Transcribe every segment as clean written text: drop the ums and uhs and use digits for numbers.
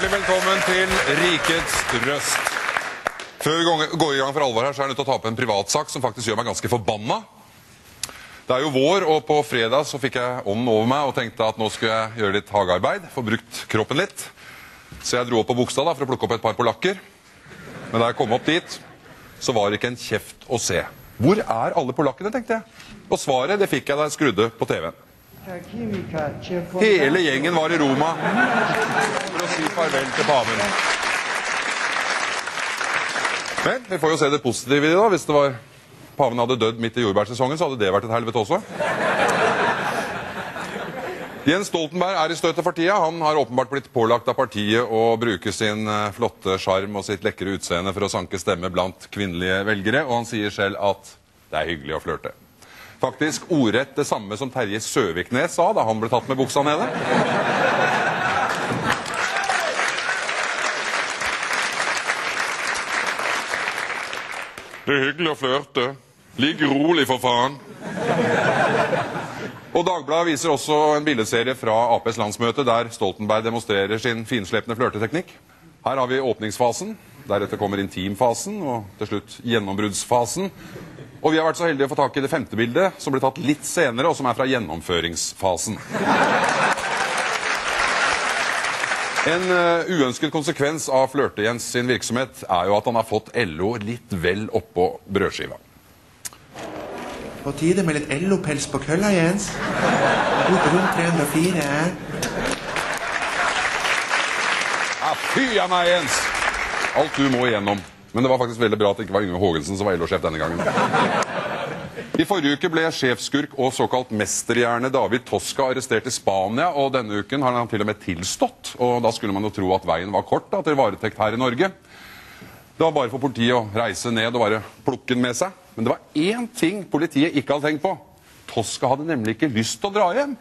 Hjertelig velkommen til Rikets Røst. Før vi går i gang for alvor her, så er jeg nødt til å ta opp en privatsak som faktisk gjør meg ganske forbanna. Det er jo vår, og på fredag så fikk jeg ånden over meg og tenkte at nå skulle jeg gjøre litt hagearbeid, få brukt kroppen litt. Så jeg dro opp på Bogstad da, for å plukke opp et par polakker. Men da jeg kom opp dit, så var det ikke en kjeft å se. Hvor er alle polakkene, tenkte jeg. Og svaret, det fikk jeg da jeg skrudde på TV-en. Hele gjengen var i Roma for å si farvel til paven. Men vi får jo se det positive i det da. Hvis det var paven hadde dødd midt i jordbærsesongen, så hadde det vært et helvete også. Jens Stoltenberg er i støtet for tida. Han har åpenbart blitt pålagt av partiet å bruke sin flotte charm og sitt lekre utseende for å sanke stemme blant kvinnelige velgere, og han sier selv at det er hyggelig å flørte. Faktisk ordrett det samme som Terje Søviknes sa da han ble tatt med buksa nede. Det er hyggelig å flørte. Ligg rolig for faen. Og Dagbladet viser også en bildeserie fra APs landsmøte der Stoltenberg demonstrerer sin finslepne flørteteknikk. Her har vi åpningsfasen, deretter kommer intimfasen og til slutt gjennombruddsfasen. Og vi har vært så heldige å få tak i det 5. bildet, som ble tatt litt senere, og som er fra gjennomføringsfasen. En uønsket konsekvens av Flørte-Jens sin virksomhet er jo at han har fått LO litt vel oppå brødskiva. På tide med litt LO-pels på kølla, Jens. Bor på rundt 304. Ja, fy av meg, Jens! Alt du må igjennom. Men det var faktisk veldig bra at det ikke var Yngve Hågensen som var LO-sjef denne gangen. I forrige uke ble sjefskurk og såkalt mesterhjerne David Tosca arrestert i Spania, og denne uken har han til og med tilstått, og da skulle man jo tro at veien var kort da, til varetekt her i Norge. Det var bare for politiet å reise ned og bare plukke den med seg. Men det var én ting politiet ikke hadde tenkt på. Tosca hadde nemlig ikke lyst til å dra hjem.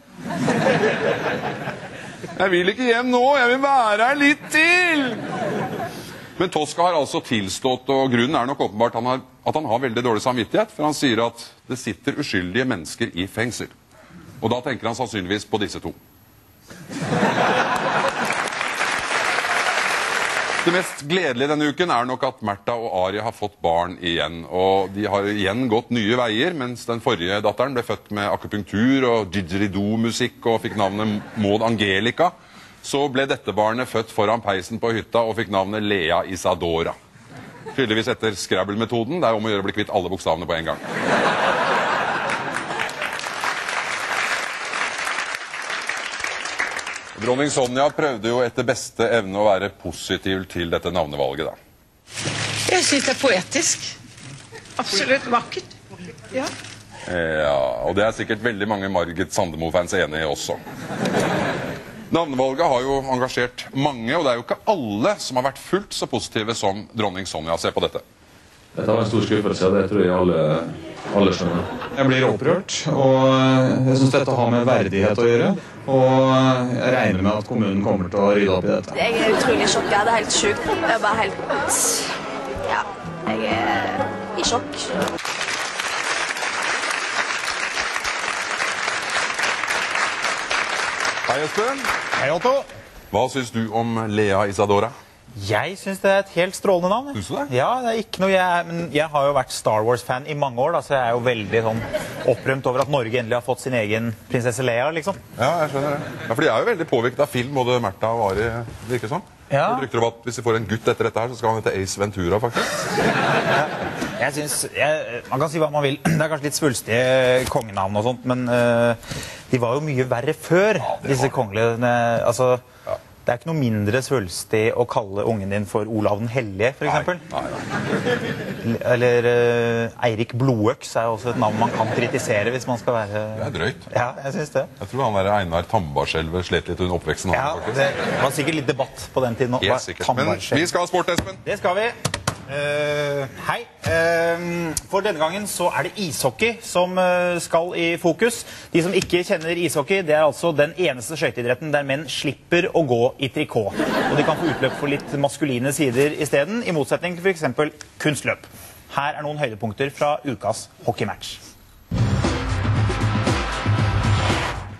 Jeg vil ikke hjem nå, jeg vil være her litt til! Men Tosca har altså tilstått, og grunnen er nok åpenbart at han har veldig dårlig samvittighet, for han sier at det sitter uskyldige mennesker i fengsel. Og da tenker han sannsynligvis på disse to. Det mest gledelige denne uken er nok at Märtha og Ari har fått barn igjen, og de har igjen gått nye veier, mens den forrige datteren ble født med akupunktur og didgeridoo-musikk og fikk navnet Maud Angelica. Så ble dette barnet født foran peisen på hytta og fikk navnet Lea Isadora. Tydeligvis etter Scrabble-metoden. Det er om å gjøre å bli kvitt alle bokstavene på en gang. Dronning Sonja prøvde jo etter beste evne å være positiv til dette navnevalget, da. Jeg synes det er poetisk. Absolutt vakkert. Ja. Ja, og det er sikkert veldig mange Margit Sandemo-fans enig i også. Navnevalget har jo engasjert mange, og det er jo ikke alle som har vært fullt så positive som dronning Sonja. Se på dette. Dette var en stor skuffelse, det tror jeg alle skjønner. Jeg blir opprørt, og jeg synes dette har med verdighet å gjøre. Og jeg regner med at kommunen kommer til å rydde opp i dette. Jeg er utrolig sjokket, det er helt sykt. Jeg er bare helt... Ja, jeg er i sjokk. Hei, Espen. Hei, Otto. Hva synes du om Lea Isadora? Jeg synes det er et helt strålende navn. Synes du det? Ja, det er ikke noe men jeg har jo vært Star Wars-fan i mange år, da, så jeg er jo veldig sånn opprømt over at Norge endelig har fått sin egen prinsesse Lea, liksom. Ja, jeg skjønner det. Ja, for de er jo veldig påvirket av film, både Märtha og Ari, virker sånn. Ja. Det rykter om at hvis vi får en gutt etter dette her, så skal han hete Ace Ventura, faktisk. Ja. Jeg synes, man kan si hva man vil. Det er kanskje litt svulstige kongenavn og sånt, men de var jo mye verre før, disse kongelige. Altså, det er ikke noe mindre svulstig å kalle ungen din for Olav den Hellige, for eksempel. Nei. Eller Eirik Blodøks er også et navn man kan kritisere hvis man skal være... Det er drøyt. Ja, jeg synes det. Jeg tror han der Einar Tambarskjelve slet litt under oppveksten. Ja, det var sikkert litt debatt på den tiden. Helt sikkert. Men vi skal ha sport, Espen. Det skal vi. Hei. For denne gangen så er det ishockey som skal i fokus. De som ikke kjenner ishockey, det er altså den eneste skøyteidretten der menn slipper å gå i trikot. Og de kan få utløp for litt maskuline sider i stedet, i motsetning til for eksempel kunstløp. Her er noen høydepunkter fra ukas hockeymatch.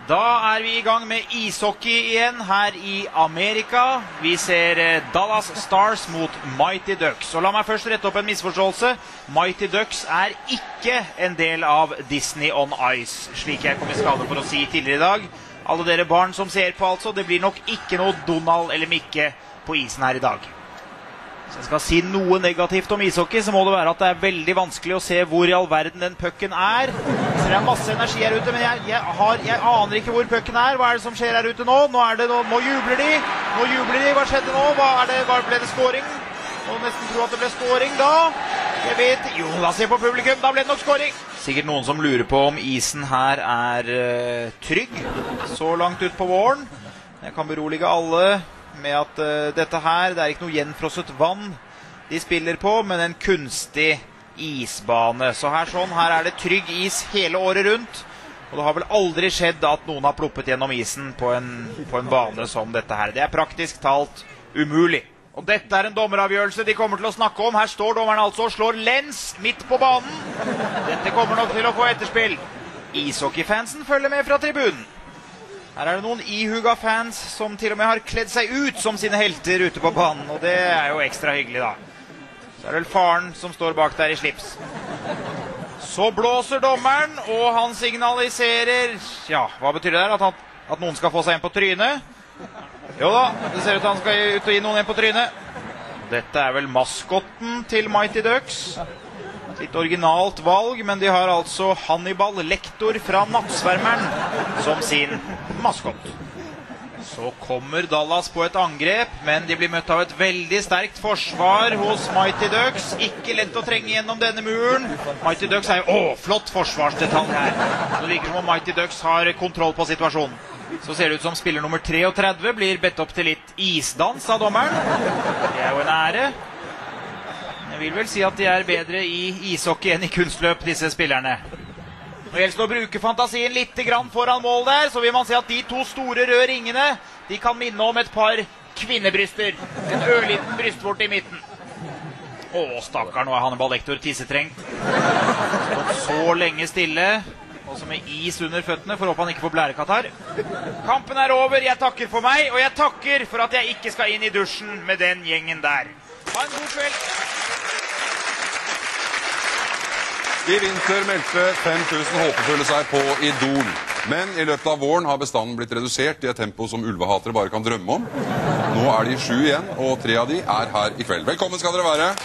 Da vi I gang med ishockey igjen her I Amerika. Vi ser Dallas Stars mot Mighty Ducks. Og la meg først rette opp en misforståelse. Mighty Ducks ikke en del av Disney on Ice, slik jeg kom I skade for å si tidligere I dag. Alle dere barn som ser på altså, det blir nok ikke noe Donald eller Mikke på isen her I dag. Hvis jeg skal si noe negativt om ishockey, så må det være at det veldig vanskelig å se hvor I all verden den pucken Så det masse energi her ute, men jeg aner ikke hvor pucken Hva det som skjer her ute nå? Nå jubler de. Hva skjedde nå? Ble det scoring? Må nesten tro at det ble scoring da. Jeg vet, jo, da se på publikum, da ble det nok scoring. Sikkert noen som lurer på om isen her trygg, så langt ut på våren. Jeg kan berolige alle med at dette her, det ikke noe gjenfrosset vann de spiller på, men en kunstig isbane. Så her det trygg is hele året rundt, og det har vel aldri skjedd at noen har ploppet gjennom isen på en bane som dette her. Det praktisk talt umulig. Og dette en dommeravgjørelse de kommer til å snakke om. Her står dommeren altså og slår lens midt på banen. Dette kommer nok til å få etterspill. Ishockeyfansen følger med fra tribunen. Her det noen ihuga fans som til og med har kledd seg ut som sine helter ute på banen, og det jo ekstra hyggelig da. Så det vel faren som står bak der I slips. Så blåser dommeren, og han signaliserer, ja, hva betyr det der? At noen skal få seg en på trynet? Jo da, det ser ut at han skal ut og gi noen en på trynet. Dette vel maskotten til Mighty Ducks. Litt originalt valg, men de har altså Hannibal Lecter fra Nattsvermeren som sin maskott. Så kommer Dallas på et angrep, men de blir møtt av et veldig sterkt forsvar hos Mighty Ducks. Ikke lett å trenge gjennom denne muren. Mighty Ducks jo, flott forsvarsdetalj her. Det virker som om Mighty Ducks har kontroll på situasjonen. Så ser det ut som spiller nummer 33 blir bedt opp til litt isdans av dommeren. Det jo en ære. Jeg vil vel si at de bedre I ishockey enn I kunstløp, disse spillerne. Nå gjelder det å bruke fantasien litt grann foran mål der, så vil man se at de to store røde ringene, de kan minne om et par kvinnebryster. En ørliten brystvort I midten. Stakkar, nå Hannibal Lecter tissetrengt. Så lenge stille, også med is under føttene, for å håpe han ikke får blærekatarr. Kampen over, jeg takker for meg, og jeg takker for at jeg ikke skal inn I dusjen med den gjengen der. Ha en god kveld. I vinter meldte 5000 håpefulle seg på Idol. Men I løpet av våren har bestanden blitt redusert I et tempo som ulvehatere bare kan drømme om. Nå de 7 igjen, og 3 av de her I kveld. Velkommen skal dere være.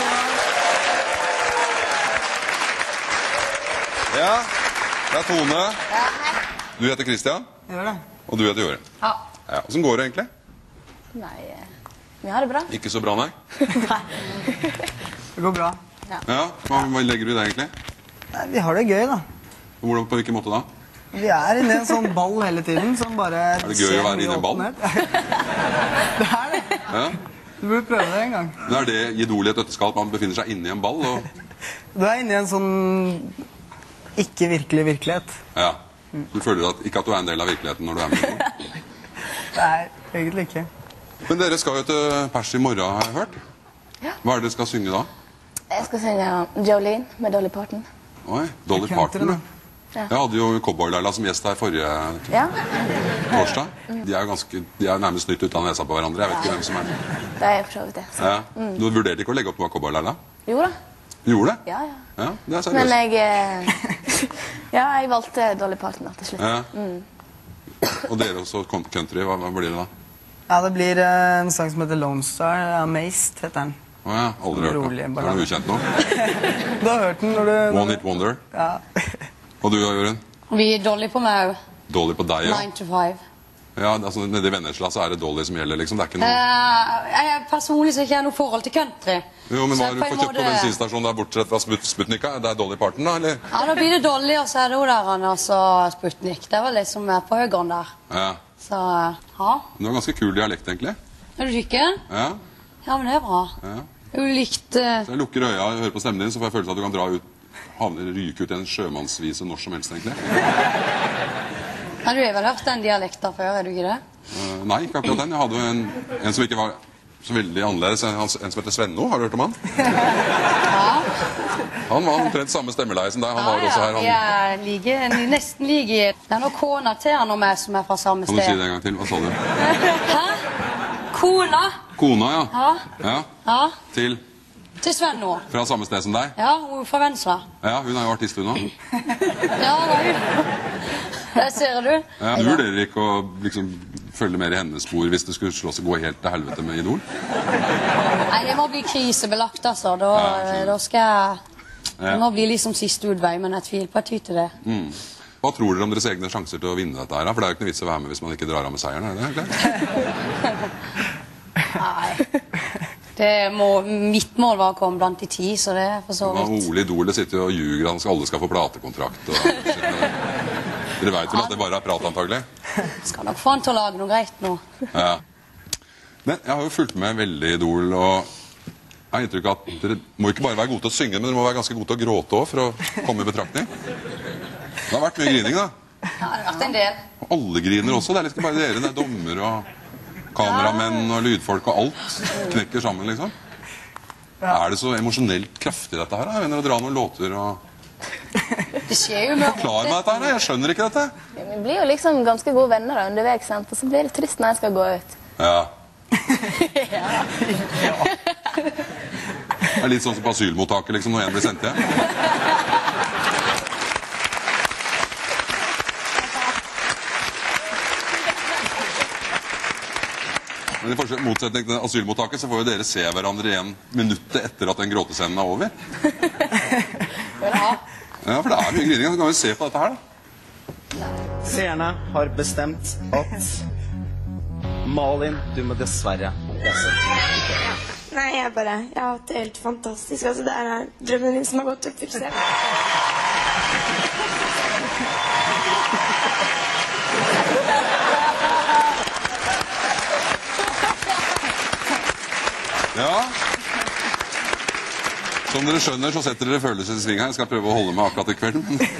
Ja, det Tone. Du heter Christian. Gjør det. Og du heter Jørgen. Ja. Hvordan går det egentlig? Nei, vi har det bra. Ikke så bra, nei? Nei. Det går bra. Ja, hva legger du I det egentlig? Nei, vi har det gøy da. Hvordan på hvilken måte da? Vi inni en sånn ball hele tiden som bare... det gøy å være inni en ball? Det det. Ja. Du burde prøve det en gang. Men det Idol I et øtteskall at man befinner seg inni en ball? Og... Du inni en sånn ikke virkelig virkelighet. Ja. Du føler ikke at du en del av virkeligheten når du med Idol? Nei, egentlig ikke. Men dere skal jo til pers I morgen, har jeg hørt. Ja. Hva det dere skal synge da? Jeg skal synge Jolene med Dolly Parton. Oi, Dolly Parton. Ja. Jeg hadde jo Cowboy Laila som gjest her forrige torsdag. De jo nærmest nytt ut av nesa på hverandre. Jeg vet ikke hvem som det. Det for så vidt det. Ja. Du vurderte ikke å legge opp noe Cowboy Laila? Jo da. Gjorde det? Ja. Ja, det seriøst. Men jeg valgte Dolly Parton da, til slutt. Ja. Og dere også country, hva blir det da? Ja, det blir en sang som heter Lone Star. Amazed heter den. Åja, aldri hørt det. Det noe ukjent nå. Du har hørt den når du... One Hit Wonder. Ja. Og du, Jørgen? Vi Dolly på meg. Dolly på deg, ja? 9 to 5. Ja, altså nede I Vennesla så det Dolly som gjelder, liksom. Det ikke noe... Jeg personlig så ikke jeg noe forhold til country. Jo, men hva har du fått kjøpt på bensinstasjonen der bortsett fra Sputnika? Det Dolly Parton, da, eller? Ja, da blir det Dolly, og så det hun der, altså Sputnik. Det var liksom på høygrunn der. Ja. Så, ja. Du har ganske kul dialekt, egentlig. Du ikke? Ja. Ja, men det bra. Ja. Du likt... Så jeg lukker øya og hører på stemmen din, så får jeg følelse at du kan dra ut, ryke ut I en sjømannsvise når som helst, egentlig. Ja, du har vel hørt den dialekten før, du ikke det? Nei, ikke akkurat den. Jeg hadde jo en som ikke var så veldig annerledes, en som heter Svenno. Har du hørt om han? Ja. Han var omtrent samme stemmeleie som deg. Han var også her. Vi er nesten like. Det er noe kona til han og meg som er fra samme sted. Kan du si det en gang til? Hva sa du? Hæ? Kona? Kona, ja. Ja. Til Sven nå. Fra samme sted som deg? Ja, hun er fra Venstre. Ja, hun er jo artist hun nå. Ja, det ser du. Ja, du vurderer ikke å liksom følge mer i hennes spor hvis det skulle slå seg gå helt til helvete med Idol? Nei, det må bli krisebelagt, altså. Da skal jeg... Det må bli liksom siste utvei, men jeg tviler på at jeg tyter det. Hva tror dere om deres egne sjanser til å vinne dette her? For det er jo ikke noe vits å være med hvis man ikke drar av med seieren, er det egentlig? Nei. Mitt mål var å komme blant de 10, så det er for så vidt. Ole Idole sitter jo og ljuger, alle skal få platekontrakt og... Dere vet vel at det bare er prat, antagelig? Skal nok få han til å lage noe greit nå. Ja. Men jeg har jo fulgt med veldig Idol, og jeg har inntrykk av at dere må ikke bare være gode til å synge, men dere må være ganske gode til å gråte også, for å komme i betraktning. Det har vært mye grining, da. Ja, det har vært en del. Alle griner også, det er ikke bare dere, det er dommer og kameramenn og lydfolk og alt knekker sammen, liksom. Er det så emosjonelt kraftig dette her? Jeg mener å dra noen låter og... Det skjer jo med... Forklar meg dette her, jeg skjønner ikke dette. Ja, vi blir jo liksom ganske gode venner da, underveis, sant? Og så blir det trist når jeg skal gå ut. Ja. Det er litt sånn som på asylmottaket, liksom, når en blir sendt hjem. Men i motsetning til asylmottaket så får jo dere se hverandre igjen minuttet etter at den gråtescenen er over. Ja, for det er mye grining. Så kan vi se på dette her, da. Seerne har bestemt at Malin, du må dessverre lese. Nei, jeg har hatt det helt fantastisk. Altså, det er drømmen min som har gått oppfyllelse. Ja. Som dere skjønner, så setter dere følelser i sving her. Jeg skal prøve å holde meg akkurat i kveld.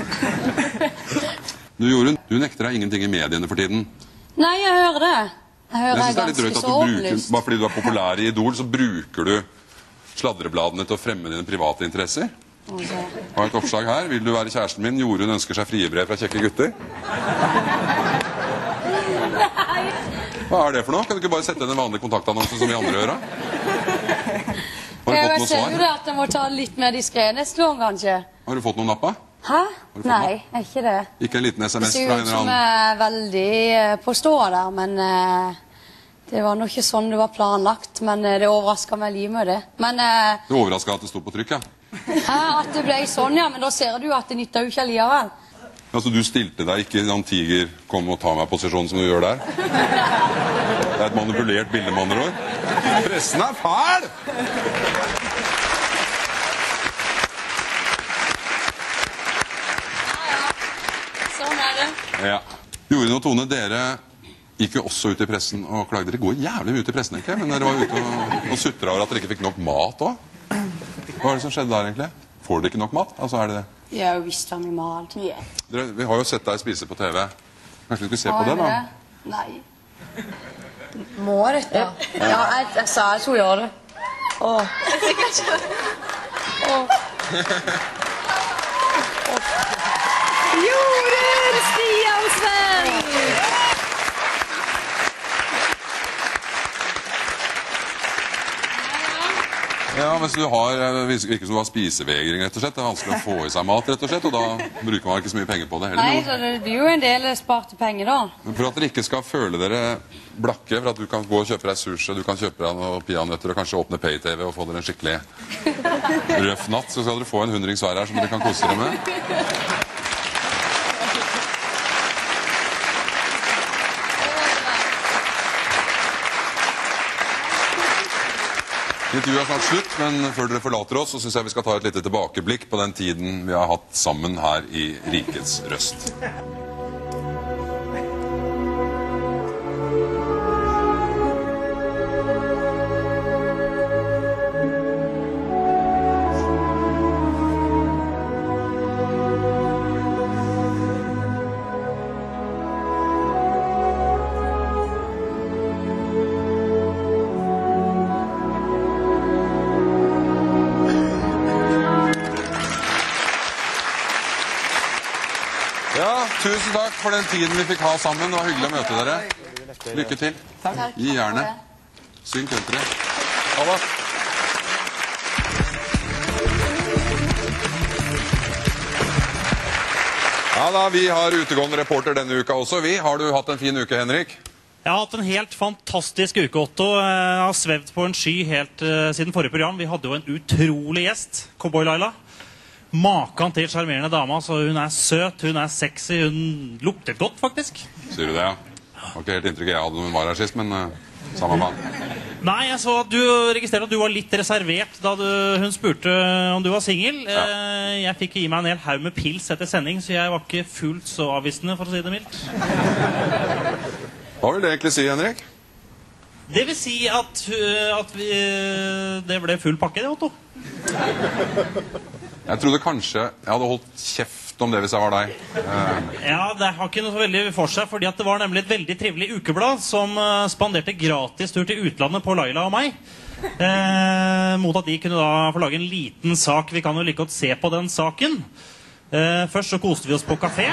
Du, Jorunn, du nekter deg ingenting i mediene for tiden. Nei, jeg hører det. Jeg hører synes det er litt ganske drøyt at så du bruker, åpenlyst. bare fordi du er populær i Idol, så bruker du sladrebladene til å fremme dine private interesser. Har et oppslag her. Vil du være kjæresten min? Jorunn ønsker seg friebrev fra kjekke gutter. Hva er det for noe? Kan du ikke bare sette inn en vanlig kontaktannonse som vi andre gjør? Har du fått noe Jeg ser jo svar? det at jeg må ta litt mer diskret neste gang, kanskje. Har du fått noen nappa? Hæ? fått Nei, ikke det. Ikke en liten Det SMS ser fra ut en som eller annen? jeg er veldig på stå der, men det var nok ikke sånn det var planlagt. Men det overrasket meg litt med det. Men Du overrasket at det stod på trykk, ja? at det ble sånn, ja, men da ser du at det nytter jo ikke alligevel. Altså, du stilte deg ikke en tiger, kom og ta meg posisjon som du gjør der? Det er et manipulert bilde, med andre ord. Pressen er fæl! Sånn er det. Ja. Jorunn og Tone, dere gikk jo også ut i pressen og klagde. Dere går jævlig mye ut i pressen, ikke? Men dere var ute og sutret over at dere ikke fikk nok mat også. Hva er det som skjedde der, egentlig? Får dere ikke nok mat? Altså, er det det? Jeg har jo visst hvem i mat. Vi har jo sett deg spise på TV. Kanskje vi skulle se på det, da? Nei. Må dette? Ja, jeg sa jeg skulle gjøre det. Åh. Jorunn, Stian, Sven! Ja, mens du virker som du har spisevegring, rett og slett. Det er vanskelig å få i seg mat, rett og slett, og da bruker man ikke så mye penger på det heller. Nei, så det blir jo en del sparte penger da. Men for at dere ikke skal føle dere blakke, for at du kan gå og kjøpe deg sushi, du kan kjøpe deg noen peanøtter og kanskje åpne Pay-TV og få dere en skikkelig røff natt, så skal dere få en 100 hver her som dere kan kose dere med. Intervjuet er snart slutt, men før dere forlater oss, så synes jeg vi skal ta et lite tilbakeblikk på den tiden vi har hatt sammen her i Rikets Røst. tusen takk for den tiden vi fikk ha sammen. Det var hyggelig å møte dere. Lykke til. Gi gjerne. Syng country. Ha det. Ja da, vi har utegående reporter denne uka også. Har du hatt en fin uke, Henrik? Jeg har hatt en helt fantastisk uke, Otto. Jeg har svevd på en sky helt siden forrige program. Vi hadde jo en utrolig gjest, Cowboy Laila. Maken til charmerende dama, så hun er søt, hun er sexy, hun lukter godt, faktisk. Sier du det, ja? Det var ikke helt inntrykket jeg hadde når hun var her sist, men samme faen. Nei, jeg så at du registrerte at du var litt reservert da hun spurte om du var singel. Ja. Jeg fikk gi meg en hel haug med pils etter sending, så jeg var ikke fullt så avvisende, for å si det mildt. Hva vil det egentlig si, Henrik? Det vil si at det ble full pakke, det, Otto. Jeg trodde kanskje jeg hadde holdt kjeft om det hvis jeg var deg. Ja, det har ikke noe så veldig for seg, fordi at det var nemlig et veldig trivelig ukeblad som spanderte gratis tur til utlandet på Laila og meg. Mot at de kunne da få lage en liten sak. Vi kan jo like godt se på den saken. Først så koste vi oss på kafé.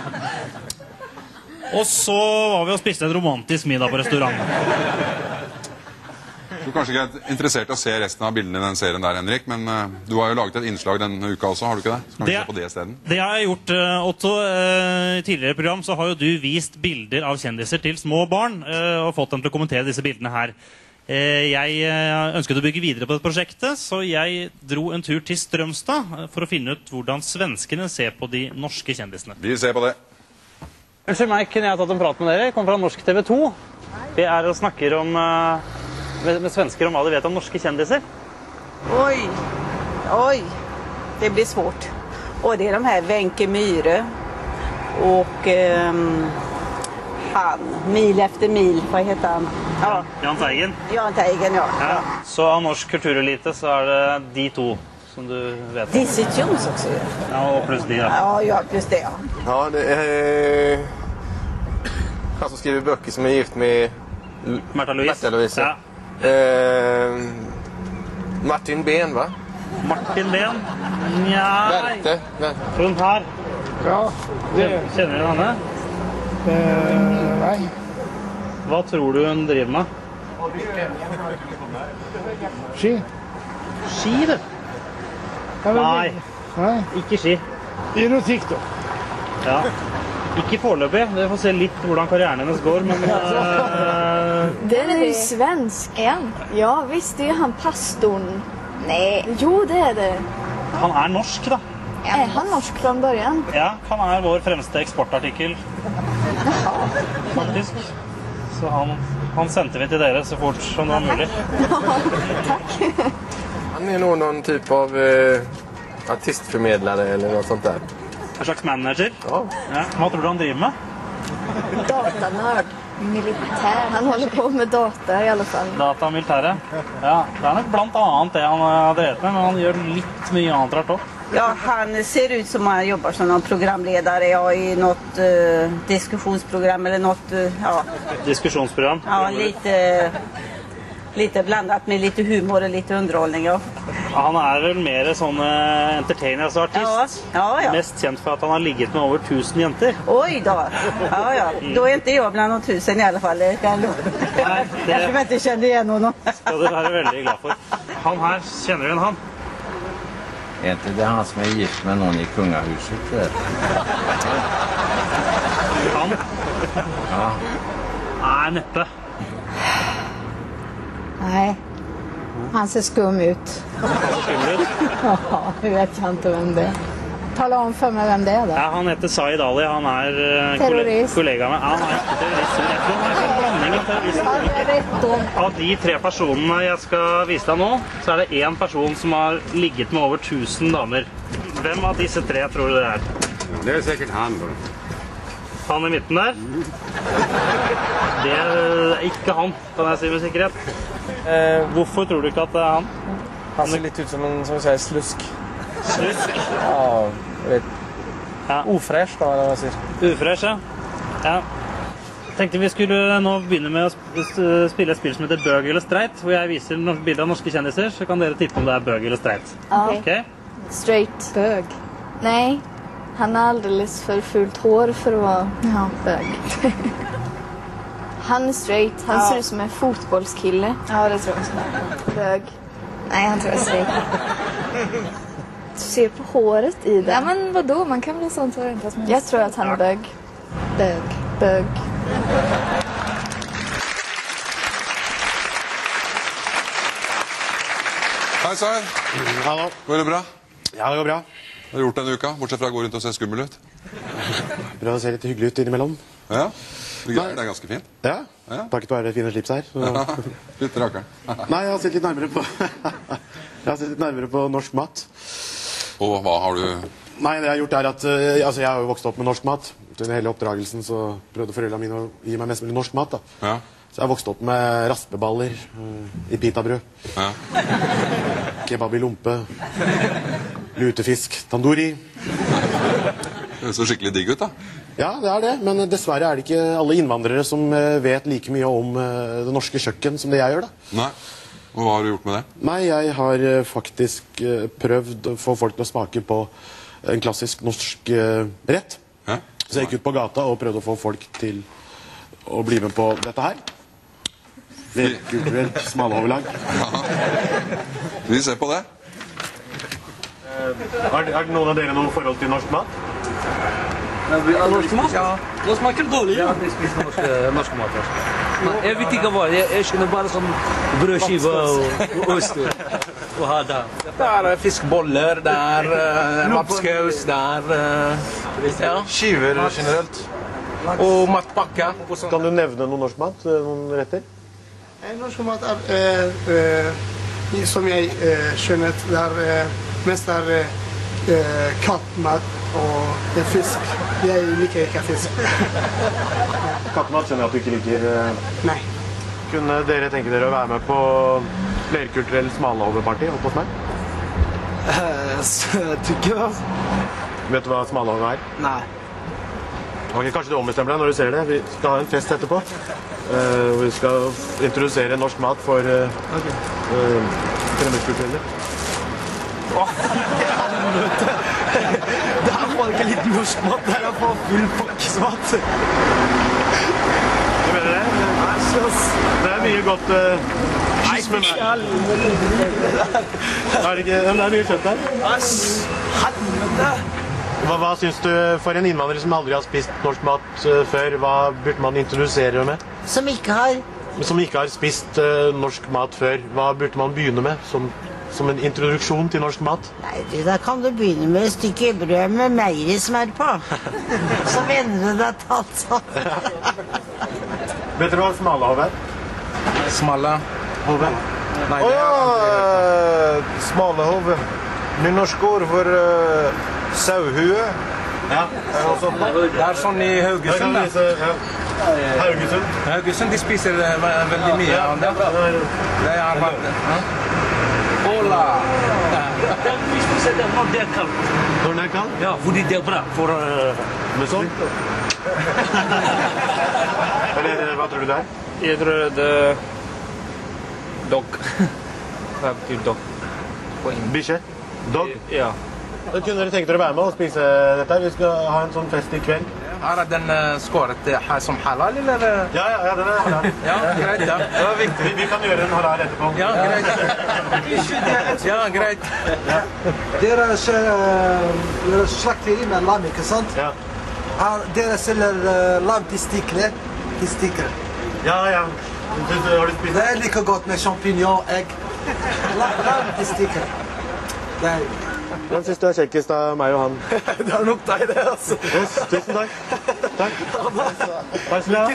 Og så var vi og spiste en romantisk middag på restaurant. Du er kanskje ikke interessert i å se resten av bildene i den serien der, Henrik, men du har jo laget et innslag denne uka også, har du ikke det? Så kan vi se på det i stedet. Det har jeg gjort, Otto. I tidligere program så har jo du vist bilder av kjendiser til små barn, og fått dem til å kommentere disse bildene her. Jeg ønsket å bygge videre på dette prosjektet, så jeg dro en tur til Strømstad for å finne ut hvordan svenskene ser på de norske kjendisene. Vi ser på det. Unnskyld meg, kunne jeg tatt en prat med dere? Jeg kommer fra Norsk TV 2. Vi er og snakker om... med svensker om vad de vet om norska kändiser. Oj, det blir svårt. Och det är de här Wenche Myhre och han, Mil efter mil, vad heter han? Ja, Jahn Teigen. Jahn Teigen, ja. Så av norsk kulturelite så är det de två som du vet om. Dizzy Jones också. Ja, och plus de. Ja, plus det. Ja, det är han som skriver böcker som är gift med Märta Louise. Ja. Martin Ben, va? Martin Ben? Nja... Värte. Från här? Ja. Känner du henne? Nej. Vad tror du hon driver med? Ski. Ski, du? Nej. Nej. Ikke ski. Erotik då? Ja. Ikke foreløpig. Vi får se litt hvordan karrieren hennes går, men... Den är ju svensk. Ja, visst, det är han pastorn. Nej. Jo, det är det. Han är norsk, da. Är han norsk från början? Ja, han är vår fremste eksportartikkel. Faktisk. Så han sendte vi til dere så fort som det var mulig. Tack. Han är nog någon typ av artistförmedlare eller något sånt där. En slags manager? Ja. Hva tror du han driver med? Datanörd. Militär. Han håller på med data i alla fall. Data og militære. Ja, det er nok blant annet det han har drevet med, men han gjør litt mye annet rart også. Ja, han ser ut som han jobbar som någon programledare i något diskussionsprogram eller något, ja. Diskussionsprogram? Ja, lite blandat med lite humor och lite underhållning, ja. Han är väl mer sån entertainer, alltså artist. Ja. Mest känd för att han har ligget med över 1000 jenter. Oj då. Ja. Då är inte jag bland de 1000 i alla fall. Det kan jag inte kände igen honom. Ska du vara väldigt glad för. Han här, känner du igen han? Är inte det han som är gift med någon i kungahuset där? Han? Ja. Nej, näppe. Nej. Han ser skum ut. Ja, jag vet inte vem det är. Tala om för mig vem det är då. Ja, han heter Zaid Ali. Han är kollega med. Han är terrorist. Jag tror han är en blandning av terrorister. Av de 3 personerna jag ska visa dig nu så är det en person som har ligget med över 1000 damer. Vem av disse 3 tror du det är? Det är säkert han då. Han i mitten där? Det är inte han, kan jag säga med säkerhet. Hvorfor tror du ikke at det er han? Han ser litt ut som en, som vi sier, slusk. Slusk? Ja, jeg vet. Ja. Ofresh, da, eller hva jeg sier. Ufresh, ja. Ja. Tenkte vi skulle nå begynne med å spille et spill som heter Bøg eller Streit, hvor jeg viser bilder av norske kjendiser, så kan dere tippe om det er bøg eller streit. Okay. Straight. Bøg. Nej. Han har alldeles för fult hår för att vara bög. Han är straight. Han ser ut som en fotbollskille. Ja, det tror jag. Bög. Nej, han tror jag är straight. Du ser på håret i det. Ja, men vadå? Man kan bli sånt hår inte. Jag tror att han är bög. Bög. Bög. Hei, Said. Hallo. Går det bra? Ja, det går bra. Hva har du gjort denne uka, bortsett fra å gå rundt og se skummel ut? Bra å se litt hyggelig ut innimellom. Ja, det er ganske fint. Ja, takket være det fine slips her. Litt rakeren. Nei, jeg har sett litt nærmere på Jeg har sett litt nærmere på norsk mat. Og hva har du? Nei, det jeg har gjort er at altså, jeg har jo vokst opp med norsk mat. Til hele oppdragelsen så prøvde foreldrene mine å gi meg mest mulig norsk mat da. Ja. Så jeg har vokst opp med raspeballer i pitabrød. Ja. Kebab i lompe. Lutefisk, tandoori. Det så skikkelig digg ut da. Ja, det er det, men dessverre er det ikke alle innvandrere som vet like mye om det norske kjøkken som det jeg gjør da. Nei, og hva har du gjort med det? Nei, jeg har faktisk prøvd å få folk til å smake på en klassisk norsk rett. Ja? Så jeg gikk ut på gata og prøvde å få folk til å bli med på dette her. Flerkulturelt smaloverlag. Vi ser på det. Har noen av dere noe forhold til norsk mat? Norsk mat? Ja. Det smaker dårlig. Ja, det spiser norsk mat. Jeg vet ikke hva. Jeg skjønner bare sånn brødskive og ost. Og ha det. Det er fiskeboller, det er lapskaus, det er skiver generelt. Og matpakke. Kan du nevne noe norsk mat? Noen retter? Norsk mat som jeg skjønner, det mest kattmat og fisk. Jeg liker ikke fisk. Kattmat skjønner jeg at du ikke liker. Nei. Kunne dere tenke dere å være med på flerkulturell smalahove-party oppe hos meg? Tykker. Vet du hva smalahove er? Nei. Ok, kanskje du ombestemmer deg når du ser det. Vi skal ha en fest etterpå. Vi skal introdusere norsk mat for fremmedkulturelle. Det er bare ikke litt norsk mat, det er bare full pakkesmat. Du mener det? Det er mye godt kyss med meg. Det er mye kjøtt her. Helvete! Hva synes du for en innvandrer som aldri har spist norsk mat før, hva burde man introdusere med? Som ikke har spist norsk mat før, hva burde man begynne med som en introduksjon til norsk mat? Nei, da kan du begynne med et stykke brød med meierismør på. Så venner du deg til alt sånt. Vet dere hva smalahove er? Smalahove? Nei, smalahove. Nynorsk ord for sauhue. Ja. Det er sånn i Haugesund. Haugesund, de spiser veldig mye av det. Det er bare... Hola! Vi spiser det når det er kaldt. Når det er kaldt? Ja, fordi det er bra for... Med sånn? Eller hva tror du det er? Jeg tror det er... Dog. Hva betyr dog? Bikkje? Dog? Ja. Da kunne dere tenke dere å være med og spise dette. Vi skal ha en sånn fest i kveld. Er den skåret som halal, eller? Ja, den er halal. Ja, greit, ja. Det var viktig. Vi kan gjøre en halal etterpå. Ja, greit. Ja, greit. Dere slakter med lam, ikke sant? Ja. Dere selger lamtestikler. Ja. Har du spist det? Det er like godt med champignon, egg. Lamtestikler. Det er... Hvem synes du er kjekkest av meg og han? Det er nok deg, det, altså. Tusen takk. Takk skal du ha.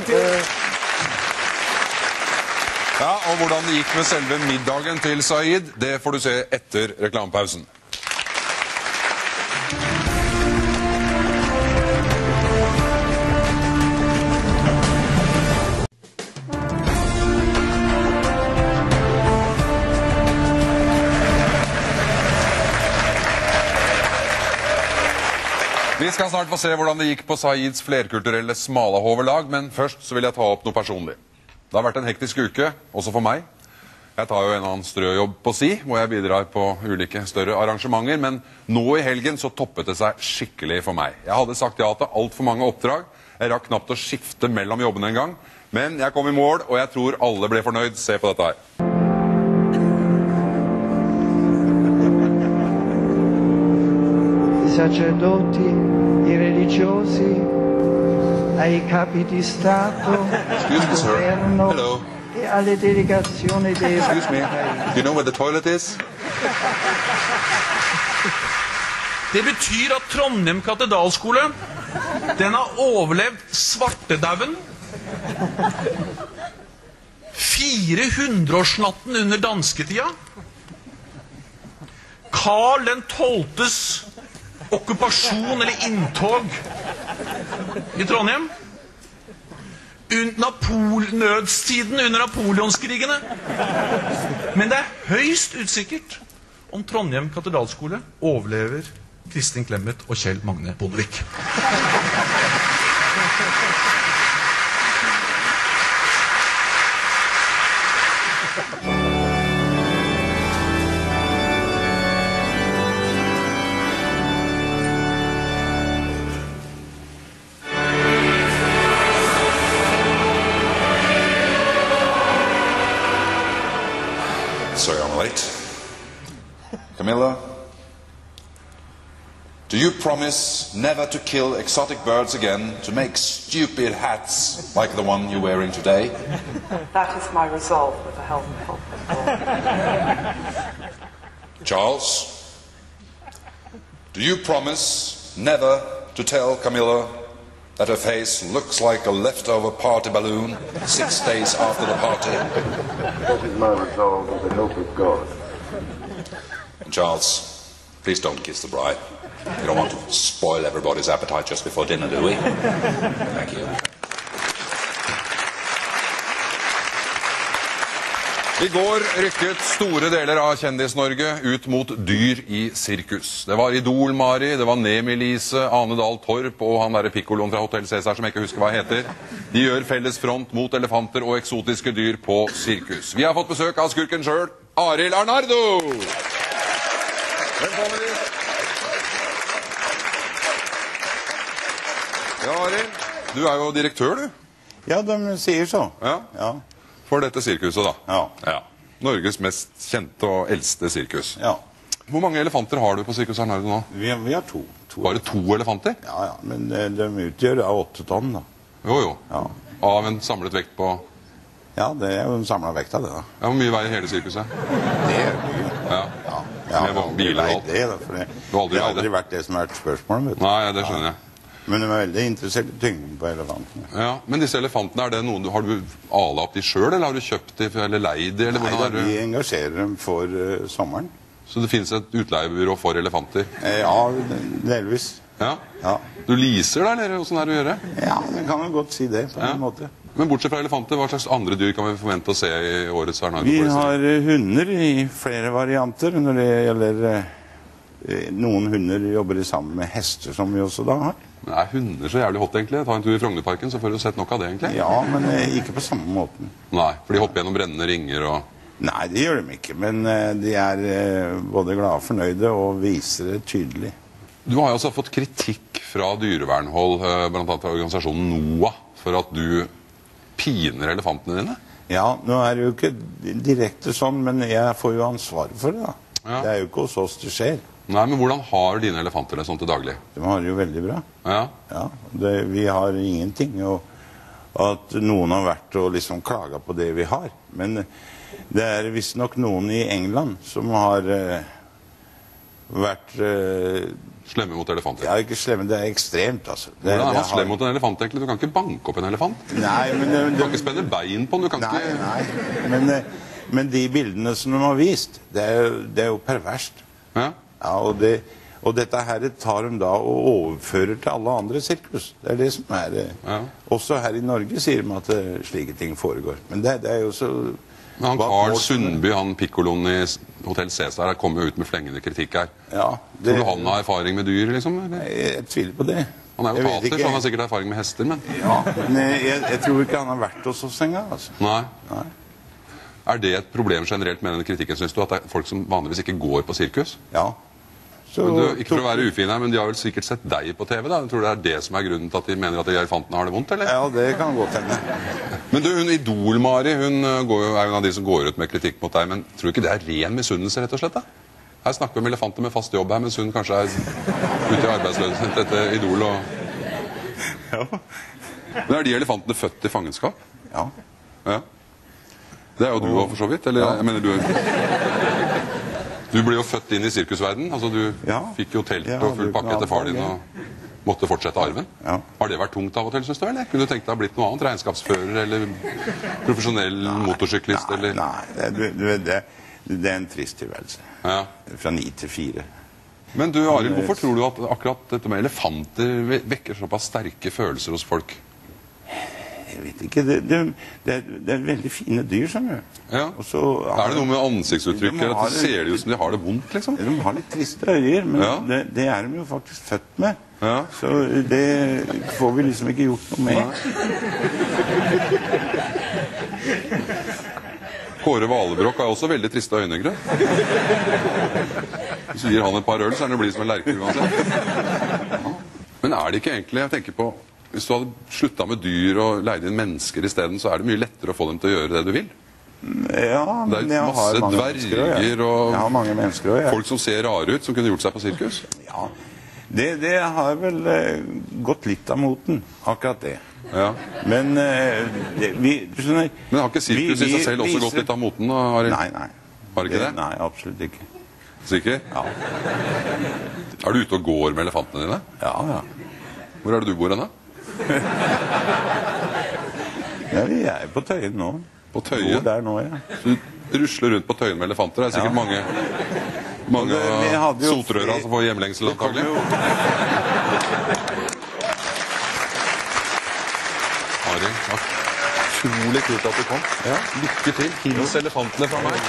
Ja, og hvordan det gikk med selve middagen til Said, det får du se etter reklamepausen. Vi skal snart få se hvordan det gikk på Saids flerkulturelle smalahovelag, men først så vil jeg ta opp noe personlig. Det har vært en hektisk uke, også for meg. Jeg tar jo en annen strøjobb på si, hvor jeg bidrar på ulike større arrangementer, men nå i helgen så toppet det seg skikkelig for meg. Jeg hadde sagt ja til alt for mange oppdrag, jeg rakk knapt å skifte mellom jobbene en gang, men jeg kom i mål, og jeg tror alle ble fornøyd. Se på dette her. I sacerdoti, I religiosi, ai capi di Stato, Excuse me, sir. Hello. E alle delegazioni dei... Excuse me. Do you know where the toilet is? Det betyr at Trondheim katedralskole, den har overlevd svartedauden, 400-årsnatten under dansketida, Karl den 12.s okkupasjon eller inntog i Trondheim, nødstiden under Napoleonskrigene. Men det er høyst utsikkert om Trondheim katedralskole overlever Kristin Clemet og Kjell Magne Bondevik. Sorry I'm late. Camilla, do you promise never to kill exotic birds again to make stupid hats like the one you're wearing today? That is my resolve with the help of God. Charles, do you promise never to tell Camilla that her face looks like a leftover party balloon 6 days after the party? That is my resolve with the help of God. And Charles, please don't kiss the bride. We don't want to spoil everybody's appetite just before dinner, do we? Thank you. I går rykket store deler av Kjendis-Norge ut mot dyr i sirkus. Det var Idol-Mari, det var Nemi-Lise, Ane Dahl Torp og han der Piccoloen fra Hotel Cæsar som jeg ikke husker hva heter. De gjør felles front mot elefanter og eksotiske dyr på sirkus. Vi har fått besøk av skurken selv, Arild Arnardo! Velkommen dit! Ja, Arild, du er jo direktør, du. Ja, de sier så. Ja. For dette sirkuset, da. Ja. Norges mest kjente og eldste sirkus. Ja. Hvor mange elefanter har du på Sirkus Arnardo nå? Vi har 2. Bare 2 elefanter? Ja, men de utgjør 8 tonn, da. Jo. Ja. Av en samlet vekt på... Ja, det er jo en samlet vekt av det, da. Ja, hvor mye veier hele sirkuset? Det er mye. Ja, biler og alt. Det, da, for det har aldri vært det som har vært spørsmålet, vet du. Nei, det skjønner jeg. Men de er veldig interessert i tyngden på elefantene. Ja, men disse elefantene, er det noen har du ala opp de selv, eller har du kjøpt de, eller leid de, eller hvordan Nei, vi engasjerer dem for sommeren. Så det finnes et utleiebyrå for elefanter? Ja, delvis. Ja? Du leaser da, eller hvordan er det å gjøre? Ja, vi kan jo godt si det på en måte. Men bortsett fra elefanter, hva slags andre dyr kan vi forvente å se i årets Arnardo? Vi har hunder i flere varianter. Når det gjelder noen hunder jobber sammen med hester, som vi også da har. Men er hunder så jævlig hot egentlig? Ta en tur i Frognerparken, så får du sett nok av det egentlig. Ja, men ikke på samme måten. Nei, for de hopper gjennom brennende ringer og... Nei, det gjør de ikke, men de er både glade og fornøyde og viser det tydelig. Du har jo også fått kritikk fra dyrevernhold, blant annet fra organisasjonen NOAH, for at du piner elefantene dine. Ja, nå er det jo ikke direkte sånn, men jeg får jo ansvar for det da. Ja. Det er jo ikke hos oss det skjer. Nei, men hvordan har dine elefanter det sånn til daglig? De har det jo veldig bra. Ja. Vi har ingenting, og at noen har vært og liksom klaget på det vi har. Men det er visst nok noen i England som har vært... slemme mot elefanter? Ja, ikke slemme, det er ekstremt, altså. Hvordan er man slem mot en elefant, egentlig? Du kan ikke banke opp en elefant. Nei, men... Du kan ikke spenne bein på den, du kan ikke... Nei, men de bildene som de har vist, det er jo perverst. Ja, og dette her tar de da og overfører til alle andre sirkus. Det er det som er... Også her i Norge sier de at slike ting foregår. Men det er jo så... Men han Karl Sundby, han Piccoloen i Hotel Cæsar, kom jo ut med flengende kritikk her. Ja. Tror du han har erfaring med dyr, liksom? Eller? Jeg tviler på det. Han er jo tater, så han har sikkert erfaring med hester, men... Ja, men jeg tror ikke han har vært hos oss en gang, altså. Nei. det et problem generelt med denne kritikken, synes du, at det folk som vanligvis ikke går på sirkus? Ja. Ikke for å være ufin her, men de har vel sikkert sett deg på TV, da? Jeg tror det det som grunnen til at de mener at de elefantene har det vondt, eller? Ja, det kan godt hende. Men du, hun Idol-Mari, hun en av de som går ut med kritikk mot deg, men tror du ikke det ren misunnelse, rett og slett, da? Her snakker vi om elefanter med fast jobb her, mens hun kanskje ute i arbeidsløshet etter Idol og... Ja. Men de elefantene født i fangenskap? Ja. Ja. Det jo du også, for så vidt, eller? Jeg mener, du ble jo født inn i sirkusverden, altså du fikk jo telt og full pakke etter far din og måtte fortsette arven. Har det vært tungt av og til, synes du, eller? Kunne du tenkt deg å ha blitt noe annet, regnskapsfører eller profesjonell motorsyklist, eller? Nei, du vet det en trist tilværelse. Ja. Fra 9 til 4. Men du, Arild, hvorfor tror du at akkurat dette med elefanter vekker såpass sterke følelser hos folk? Jeg vet ikke, det veldig fine dyr, skjønner du. Ja. Det noe med ansiktsuttrykket, at det ser ut som de har det vondt, liksom? De har litt triste øyer, men det de jo faktisk født med. Ja. Så det får vi liksom ikke gjort noe med. Kåre Valebrokk har også veldig triste øynegre. Hvis du gir han et par øl, så det blid som en lerke uansett. Men det ikke egentlig, jeg tenker på, hvis du hadde sluttet med dyr og leid inn mennesker i stedet, så det mye lettere å få dem til å gjøre det du vil. Ja, men jeg har masse dverger og mange mennesker også, folk som ser rare ut, som kunne gjort seg på sirkus. Ja, det har vel gått litt av moten, akkurat det. Ja. Men Men har ikke sirkus i seg selv også gått litt av moten, Arild? Nei. Har ikke det? Nei, absolutt ikke. Sikker? Ja. Du ute og går med elefantene dine? Ja. Hvor det du bor henne? Ja, vi på Tøyen nå. På Tøyen? Bor der nå, ja. Så du rusler rundt på Tøyen med elefanter? Det sikkert mange av sotrøra som får hjemlengsel, antagelig. Ari, takk. Utrolig kult at du kom. Lykke til. Hils elefantene fra meg.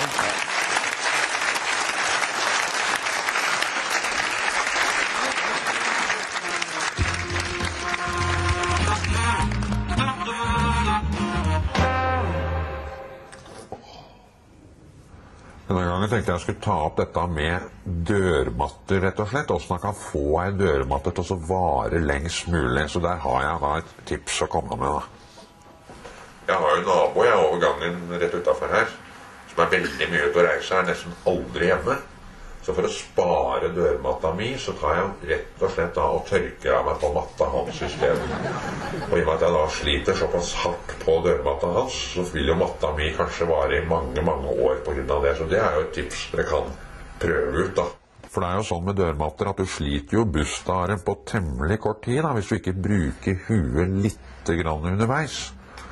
Denne gangen tenkte jeg skulle ta opp dette med dørmatter, rett og slett. Hvordan man kan få en dørmatte til å vare lengst mulig. Så der har jeg et tips å komme med. Jeg har jo en nabo over gangen rett utenfor her, som veldig mye ute å reise, nesten aldri hjemme. Så for å spare dørmatta mi, så tar jeg rett og slett og tørker av meg på matta hans i stedet. Og i og med at jeg da sliter såpass hardt på dørmatta hans, så vil jo matta mi kanskje vare i mange, mange år på grunn av det. Så det jo et tips dere kan prøve ut, da. For det jo sånn med dørmatter at du sliter jo bussdaren på temmelig kort tid, da, hvis du ikke bruker huet litt grann underveis.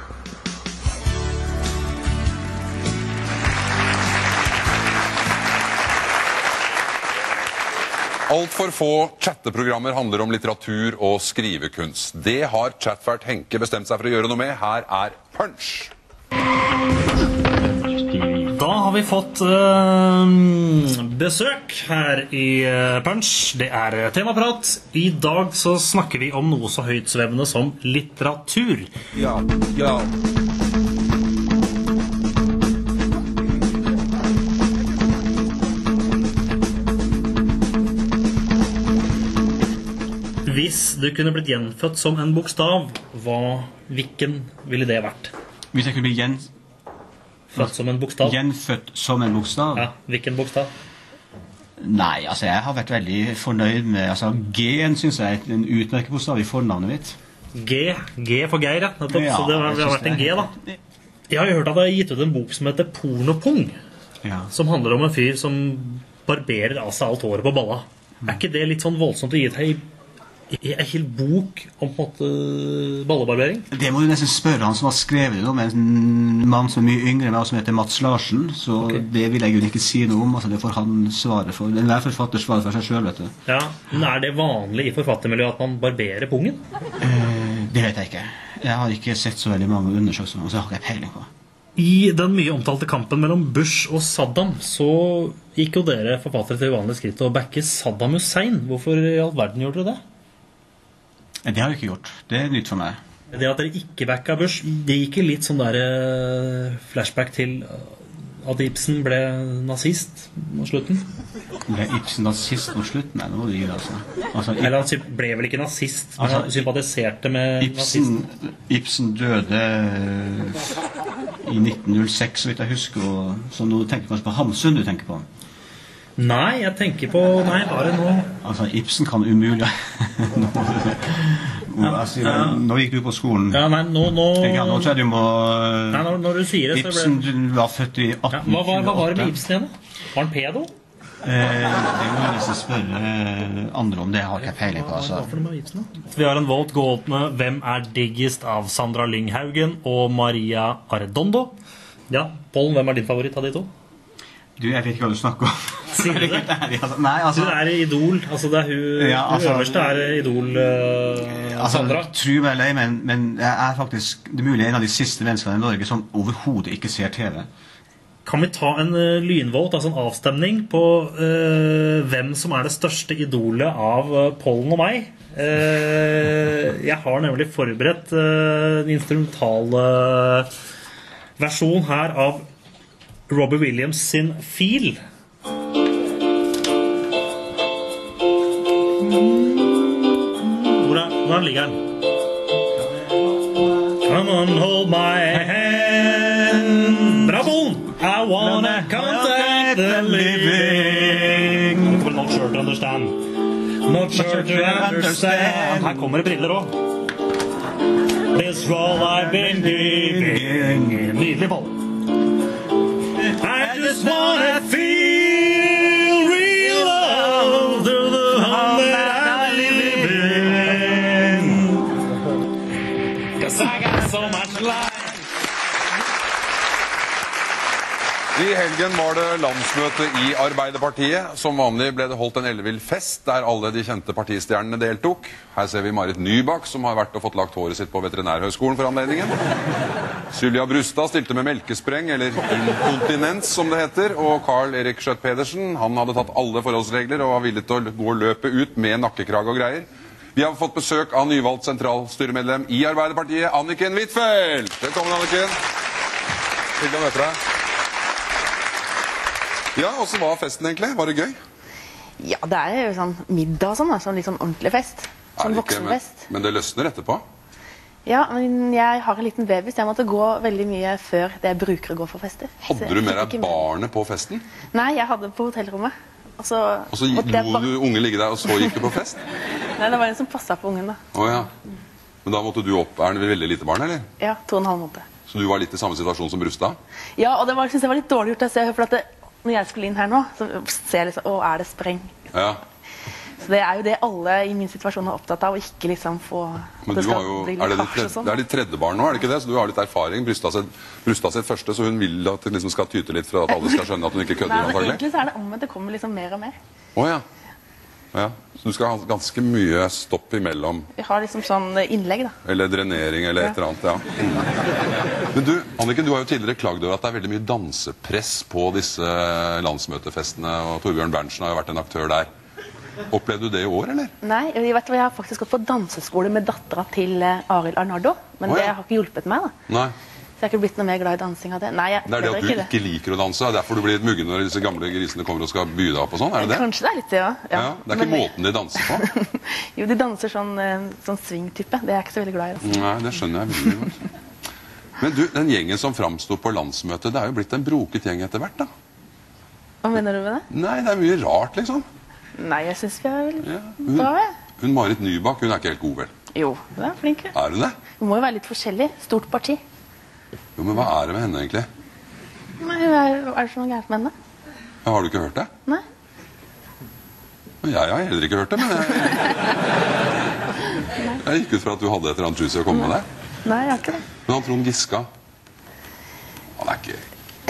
Alt for få chatteprogrammer handler om litteratur og skrivekunst. Det har Chatfert Henke bestemt seg for å gjøre noe med. Her Punch. Da har vi fått besøk her i Punch. Det temaprat. I dag så snakker vi om noe så høytsvevende som litteratur. Ja. Hvis du kunne blitt gjenfødt som en bokstav, hvilken ville det vært? Hvis jeg kunne bli gjenfødt som en bokstav? Gjenfødt som en bokstav? Ja, hvilken bokstav? Nei, jeg har vært veldig fornøyd med G-en synes jeg en utmerket bokstav i fornavnet mitt. G for Geir, ja. Så det har vært en G, da. Jeg har jo hørt at det har gitt ut en bok som heter Pornopung, som handler om en fyr som barberer av seg alt håret på balla. Ikke det litt sånn voldsomt å gi deg en hel bok om på en måte ballebarbering? Det må du nesten spørre han som har skrevet det, med en mann som mye yngre enn meg, som heter Mats Larsen, så det vil jeg jo ikke si noe om, det får han svare for. Enhver forfatter svarer for seg selv, vet du. Ja, men det vanlig i forfattermiljøet at man barberer pungen? Det vet jeg ikke. Jeg har ikke sett så veldig mange undersøkelser, så jeg har ikke peiling på. I den mye omtalte kampen mellom Bush og Saddam, så gikk jo dere forfattere til uvanlig skritt å backe Saddam Hussein. Hvorfor i all verden gjorde dere det? Det har jeg ikke gjort. Det nytt for meg. Det at dere ikke backa Bush, det gikk litt sånn der flashback til at Ibsen ble nazist mot slutten? Ble Ibsen nazist mot slutten? Nei, nå må du gi det, altså. Eller han ble vel ikke nazist, men han sympatiserte med nazisten. Ibsen døde i 1906, så vidt jeg husker, så nå tenker du kanskje på Hamsun du tenker på? Nei, jeg tenker på, bare nå. Altså, Ibsen kan umulig. Nå gikk du på skolen. Ja, nei, nå tror jeg du må... Nei, når du sier det, så ble... Ibsen var født i 1828. Hva var det med Ibsen igjen da? Var han pedo? Det må jeg nesten spørre andre om, det har ikke jeg peiling på, altså. Hva for noe med Ibsen da? Vi har en vote gående Hvem er diggest av Sandra Lynghaugen og Maria Arredondo. Ja, Pollen, hvem er din favoritt av de to? Du, jeg vet ikke hva du snakker om. Sier du det? Nei, altså... Du er Idol, altså det er hun øverste er Idol, Sandra. Tro meg lei, men jeg er faktisk, det er mulig en av de siste menneskene i Norge som overhodet ikke ser TV. Kan vi ta en lynvote, altså en avstemning på hvem som er det største idolet av Pollen og meg? Jeg har nemlig forberedt en instrumental versjon her av Robbie Williams sin Feel. Hvordan ligger den? Come on, hold my hand. Bravo! I wanna contact the living. Not sure to understand. Not sure to understand. Her kommer det briller også. This role I've been giving. Nydelig ball. I just wanna feel real love through the home that I live in. 'Cause I got so much life. I helgen var det landsmøte i Arbeiderpartiet. Som vanlig ble det holdt en ellevill fest der alle de kjente partistjernene deltok. Her ser vi Marit Nybakk, som har vært og fått lagt håret sitt på Veterinærhøgskolen for anledningen. Sylvia Brustad stilte med melkespreng, eller inkontinens som det heter, og Carl Erik Schjøtt Pedersen, han hadde tatt alle forholdsregler og var villig til å gå løpet ut med nakkekrag og greier. Vi har fått besøk av nyvalgt sentralstyremedlem i Arbeiderpartiet, Anniken Huitfeldt. Velkommen, Anniken. Hyggelig å møte deg. Ja, og så var festen egentlig? Var det gøy? Ja, det er jo sånn middag og sånn, sånn litt sånn ordentlig fest. Sånn voksenfest. Men det løsner etterpå? Ja, men jeg har en liten baby, så jeg måtte gå veldig mye før det jeg bruker å gå for fester. Hadde du med deg barnet på festen? Nei, jeg hadde det på hotellrommet. Og så lot du unge ligge der, og så gikk du på fest? Nei, det var en som passet på ungen da. Åja. Men da måtte du opp. Er det veldig lite barn, eller? Ja, 2,5 måneder. Så du var litt i samme situasjon som Brustad? Ja, og det synes jeg var litt dårlig gjort å se, for at når jeg skulle inn her nå, så ser jeg liksom, er det spreng? Ja. Så det er jo det alle i min situasjon er opptatt av, å ikke liksom få... Men du har jo, det er ditt tredje barn nå, er det ikke det? Så du har litt erfaring. Brustad sitt første, så hun vil at det liksom skal tyte litt for at alle skal skjønne at hun ikke kødder. Nei, men egentlig så er det omvendt, det kommer liksom mer og mer. Åja. Ja, så du skal ha ganske mye stopp imellom. Vi har liksom sånn innlegg da. Eller drenering eller et eller annet, ja. Men du, Anniken, du har jo tidligere klagd over at det er veldig mye dansepress på disse landsmøtefestene, og Torbjørn Berntsen har jo vært en aktør der. Opplevde du det i år, eller? Nei, jeg vet hva, jeg har faktisk gått på danseskole med datteren til Arild Arnardo, men det har ikke hjulpet meg da. Nei. Så jeg har ikke blitt noe mer glad i dansing av det. Nei, jeg det er det at du ikke liker å danse, det er derfor du blir litt muggen når disse gamle grisene kommer og skal by deg opp og sånn, er det det? Kanskje det er litt det, ja. Ja, det er ikke måten de danser på. Jo, de danser sånn swing-type, det er jeg ikke så veldig glad i. Altså. Nei, det skjønner jeg veldig godt. Men du, den gjengen som framstod på landsmøtet, det er jo blitt en broket gjeng etter hvert, da. Hva mener du med det? Nei, det er mye rart, liksom. Nei, jeg synes vi er veldig bra, jeg. Hun Marit Nybakk, hun er ikke helt god, vel? Jo, hun er flink. Er hun det? Hun må jo være litt forskjellig, stort parti. Jo, men hva er det med henne, egentlig? Nei, er det så noe gærent med henne? Ja, har du ikke hørt det? Nei. Jeg har heller ikke hørt det, men jeg gikk ut fra at du hadde et eller annet juicy å komme med der. Nei, jeg har ikke det. Men han Trond Giske, han er ikke...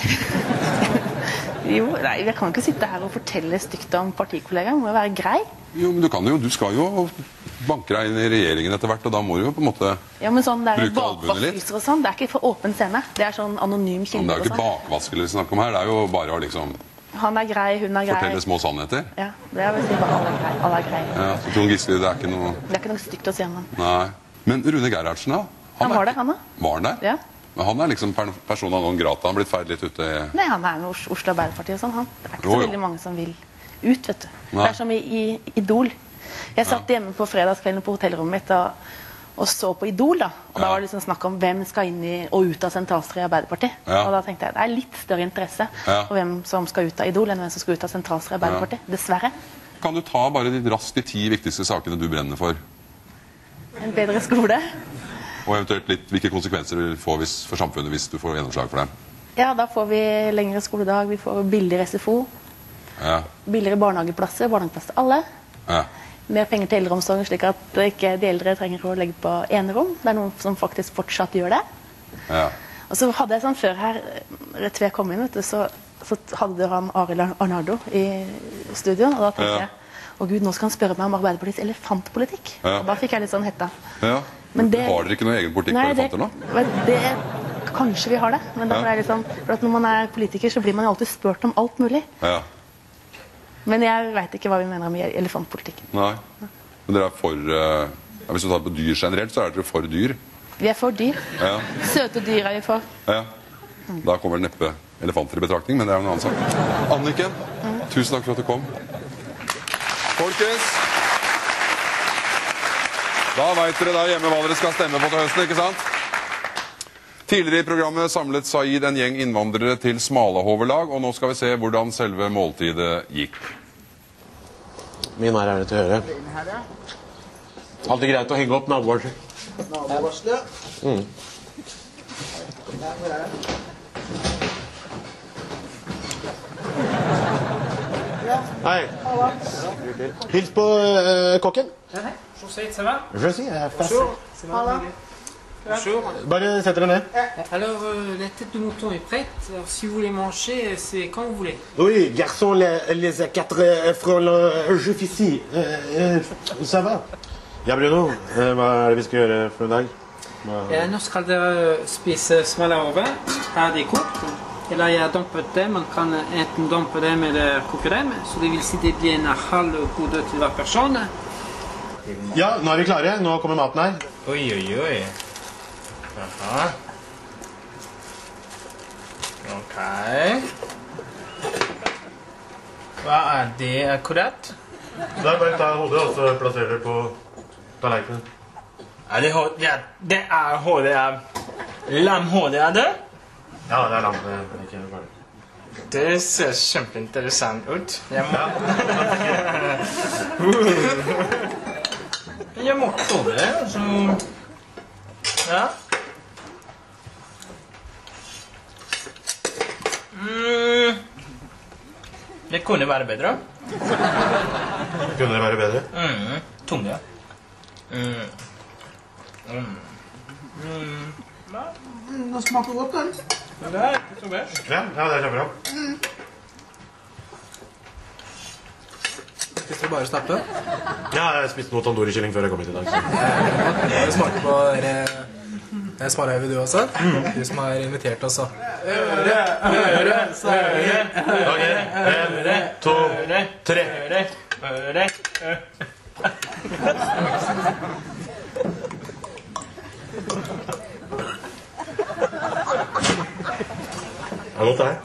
Jo, nei, jeg kan ikke sitte her og fortelle stygt om partikollegaer, det må jo være grei. Jo, men du skal jo banke deg inn i regjeringen etter hvert, og da må du jo på en måte ja, men sånn, det er bruke albuene litt. Og sånn, det er ikke for åpen scene, det er sånn anonym kilde. Det er jo ikke bakvaskelig å snakke om her, det er jo bare å liksom... Han er grei, hun er grei. Fortelle små sannheter. Ja, det er vel si bare alle er grei. Ja, så Trond Giske, det er ikke noe... Det er ikke noe stygt å si om han. Nei. Men Rune Gerhardsen da? Han var der, han da. Var han der? Ja. Men han liksom persona non grata. Han har blitt feid litt ute i... Nei, han med Oslo Arbeiderparti og sånn. Det ikke så veldig mange som vil ut, vet du. Nei. Det som i Idol. Jeg satt hjemme på fredagskvelden på hotellrommet mitt og så på Idol, da. Og da var det liksom snakk om hvem skal inn i og ut av sentralstyret i Arbeiderpartiet. Og da tenkte jeg, det litt større interesse for hvem som skal ut av Idol enn hvem som skal ut av sentralstyret i Arbeiderpartiet. Dessverre. Kan du ta bare raskt de 10 viktigste sakene du brenner for? En bedre skole. Og eventuelt litt hvilke konsekvenser du får for samfunnet hvis du får gjennomslag for dem? Ja, da får vi lengre skoledag, vi får billigere SFO, billigere barnehageplasser til alle. Mer penger til eldreomsorgen, slik at ikke de eldre trenger å legge på enerom. Det noen som faktisk fortsatt gjør det. Og så hadde jeg sånn før her, rett før jeg kom inn, vet du, så hadde han Arild Arnardo i studio, og da tenkte jeg, Gud, nå skal han spørre meg om Arbeiderpartiets elefantpolitikk. Og da fikk jeg litt sånn hetta. Men har dere ikke noe egen politikk på elefanter nå? Kanskje vi har det, men da er det liksom, for at når man politiker så blir man jo alltid spurt om alt mulig. Men jeg vet ikke hva vi mener om elefantpolitikken. Nei, men dere for, hvis du tar på dyr generelt, så dere for dyr. Vi for dyr. Søte dyr vi for. Da kommer det neppe elefanter i betraktning, men det en annen sak. Anniken, tusen takk for at du kom. Folkens, da vet dere der hjemme hva dere skal stemme på til høsten, ikke sant? Tidligere i programmet samlet Said en gjeng innvandrere til Smalahoverlag, og nå skal vi se hvordan selve måltidet gikk. Min her det til høyre. Alltid greit å henge opp nabovarsel. Nabovarsel? Hei. Hils på kokken. José, ça va? José, Bonjour. Bonjour. Bare sett dere ned. Alors, la tête de mouton est prête. Alors, si vous voulez manger, c'est quand vous voulez. Oui, garçon, les 4 frôlants, je fais ici. Ça va? Ja, Bruno, hva vi skal gjøre for en dag? Nå skal dere spise smalahover. Det kokt. Eller jeg dumpet det. Man kan enten dumpe det med koke dem, så det vil si det blir en halv hode til hver person. Ja, nå vi klare. Nå kommer maten her. Oi, oi, oi. Aha. Ok. Hva det akkurat? Da bare ta hodet og så plasserer det på tallerkenen. Det hodet lamhodet, det? Ja, det lam. Det ser kjempeinteressant ut. Jeg må tåle det, så... Ja. Det kunne være bedre. Kunne det være bedre? Tunge. Det smaker godt, den. Det ikke så verst. Ja, det kjempebra. Spiste du bare snappe? Ja, jeg spiste noe tandoori-kylling før jeg kom hit i dag. Jeg smaker på smarahøyve du også. Du som har invitert oss. Øre, Sverige. Ok, 1, 2, 3. Det godt, det her.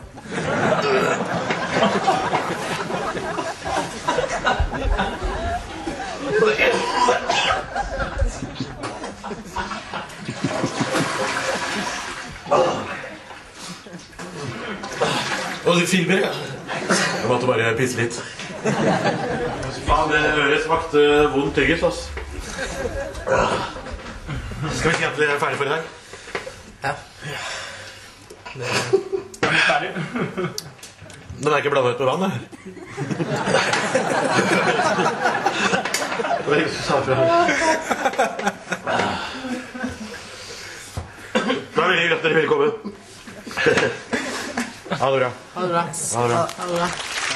Og du filmer, ja. Jeg måtte bare pisse litt. Faen, det øret smakte vondt tyggis, ass. Skal vi si at vi ferdig for i dag? Ja. Det ferdig. Den ikke blandet ut med vann, det. Det var ingen som sa fra. Det var veldig hyggelig at dere ville komme. Ha det bra. Ha det bra. Ha det bra. Ha det bra.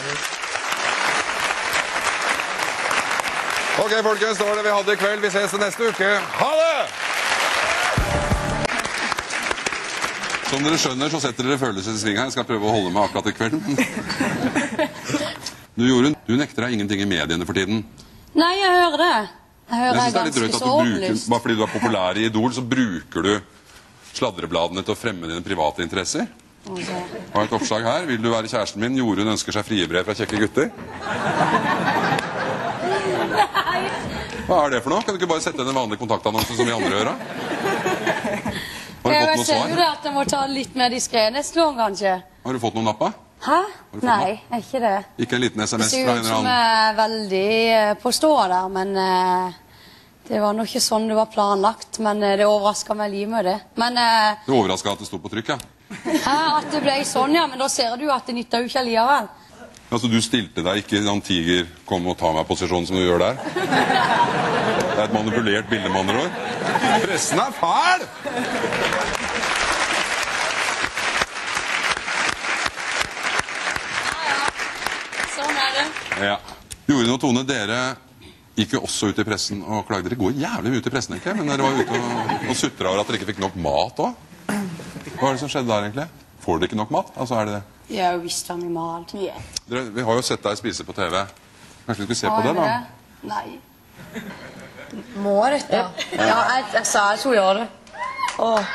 Ok, folkens, det var det vi hadde i kveld. Vi ses neste uke. Ha det! Som dere skjønner, så setter dere følelser i sving her. Jeg skal prøve å holde meg akkurat i kvelden. Du nekter deg ingenting i mediene for tiden. Nei, jeg hører det. Jeg hører jeg synes det er litt drøyt at du bruker, bare fordi du er populær i Idol, så bruker du sladrebladene til å fremme dine private interesser. Har et oppslag her. Vil du være kjæresten min? Jorunn ønsker seg friebrev fra kjekke gutter. Hva er det for noe? Kan du ikke bare sette inn en vanlig kontaktannonse som vi andre gjør? Har du fått noe svar? Jeg ser jo at jeg må ta litt mer diskret neste gang, kanskje. Har du fått noen napp? Hæ? Nei, ikke det. Ikke en liten SMS fra en eller annen? Det ser ut som jeg er veldig på stå der, men det var nok ikke sånn det var planlagt. Men det overrasket meg litt med det. Det overrasket at det stod på trykk, ja? At det ble sånn, ja, men da ser du at det nytter jo ikke alligevel. Altså, du stilte deg ikke en tiger, kom og ta meg posisjonen som du gjør der? Det er et manipulert bilde, med andre ord. Pressen er fæl! Sånn er det. Ja. Jorunn og Tone, dere gikk jo også ut i pressen og klagde. Dere går jævlig mye ut i pressen, ikke? Men dere var ute og sutret over at dere ikke fikk nok mat også. Hva er det som skjedde der, egentlig? Får dere ikke nok mat? Altså, er det det? Jeg har jo visst hva vi malt mye. Vi har jo sett deg spise på TV. Kanskje du skulle se på det, da? Nei. Må dette? Ja, jeg sa jeg skulle gjøre det. Åh.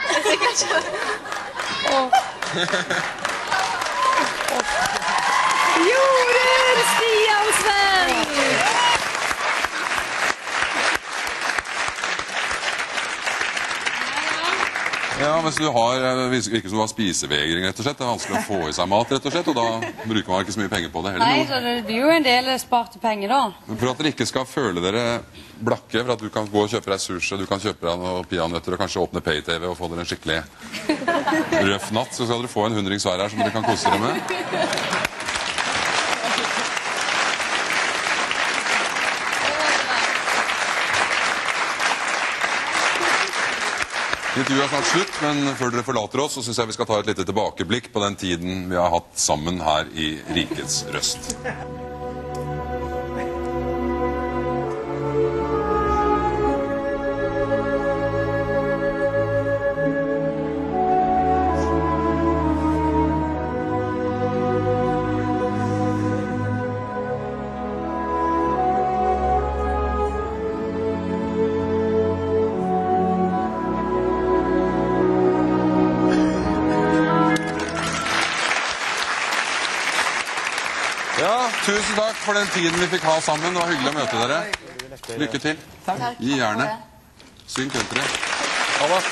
Jorunn, Stian, Sven! Ja, mens du virker som du har spisevegring, rett og slett. Det er vanskelig å få i seg mat, rett og slett, og da bruker man ikke så mye penger på det heller. Nei, så det blir jo en del sparte penger da. Men for at dere ikke skal føle dere blakke, for at du kan gå og kjøpe deg sushi, du kan kjøpe deg noen peanøtter og kanskje åpne Pay-TV og få dere en skikkelig røff natt, så skal dere få en 100 hver her som dere kan kose dere med. Intervjuet er snart slutt, men før dere forlater oss, så synes jeg vi skal ta et lite tilbakeblikk på den tiden vi har hatt sammen her i Rikets Røst. Tusen takk for den tiden vi fikk ha sammen. Det var hyggelig å møte dere. Lykke til. Gi gjerne. Syng country. Ha det.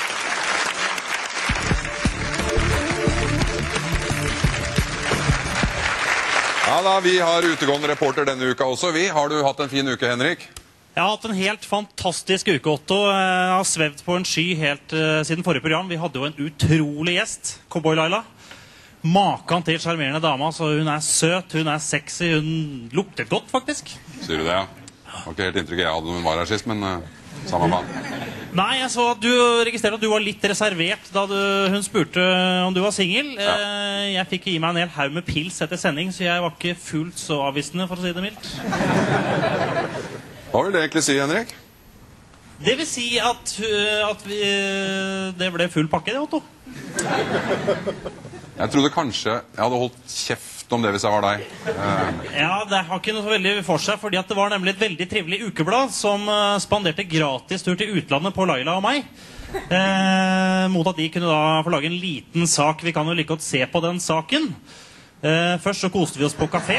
Ja da, vi har utegående reporter denne uka også. Har du hatt en fin uke, Henrik? Jeg har hatt en helt fantastisk uke, Otto. Jeg har svevd på en sky helt siden forrige program. Vi hadde jo en utrolig gjest, Cowboy Laila. Maken til charmerende dama, så hun er søt, hun er sexy, hun lukter godt, faktisk. Sier du det, ja? Det var ikke helt inntrykket jeg hadde når hun var her sist, men samme mann. Nei, jeg så at du registrerte at du var litt reservert da hun spurte om du var single. Ja. Jeg fikk gi meg en hel haug med pils etter sending, så jeg var ikke fullt så avvisende, for å si det mildt. Hva vil det egentlig si, Henrik? Det vil si at det ble full pakke, det, Otto. Jeg trodde kanskje jeg hadde holdt kjeft om det hvis jeg var deg. Ja, det har ikke noe så veldig for seg, fordi at det var nemlig et veldig trivelig ukeblad som spanderte gratis tur til utlandet på Laila og meg. Mot at de kunne da få lage en liten sak. Vi kan jo like godt se på den saken. Først så koste vi oss på kafé.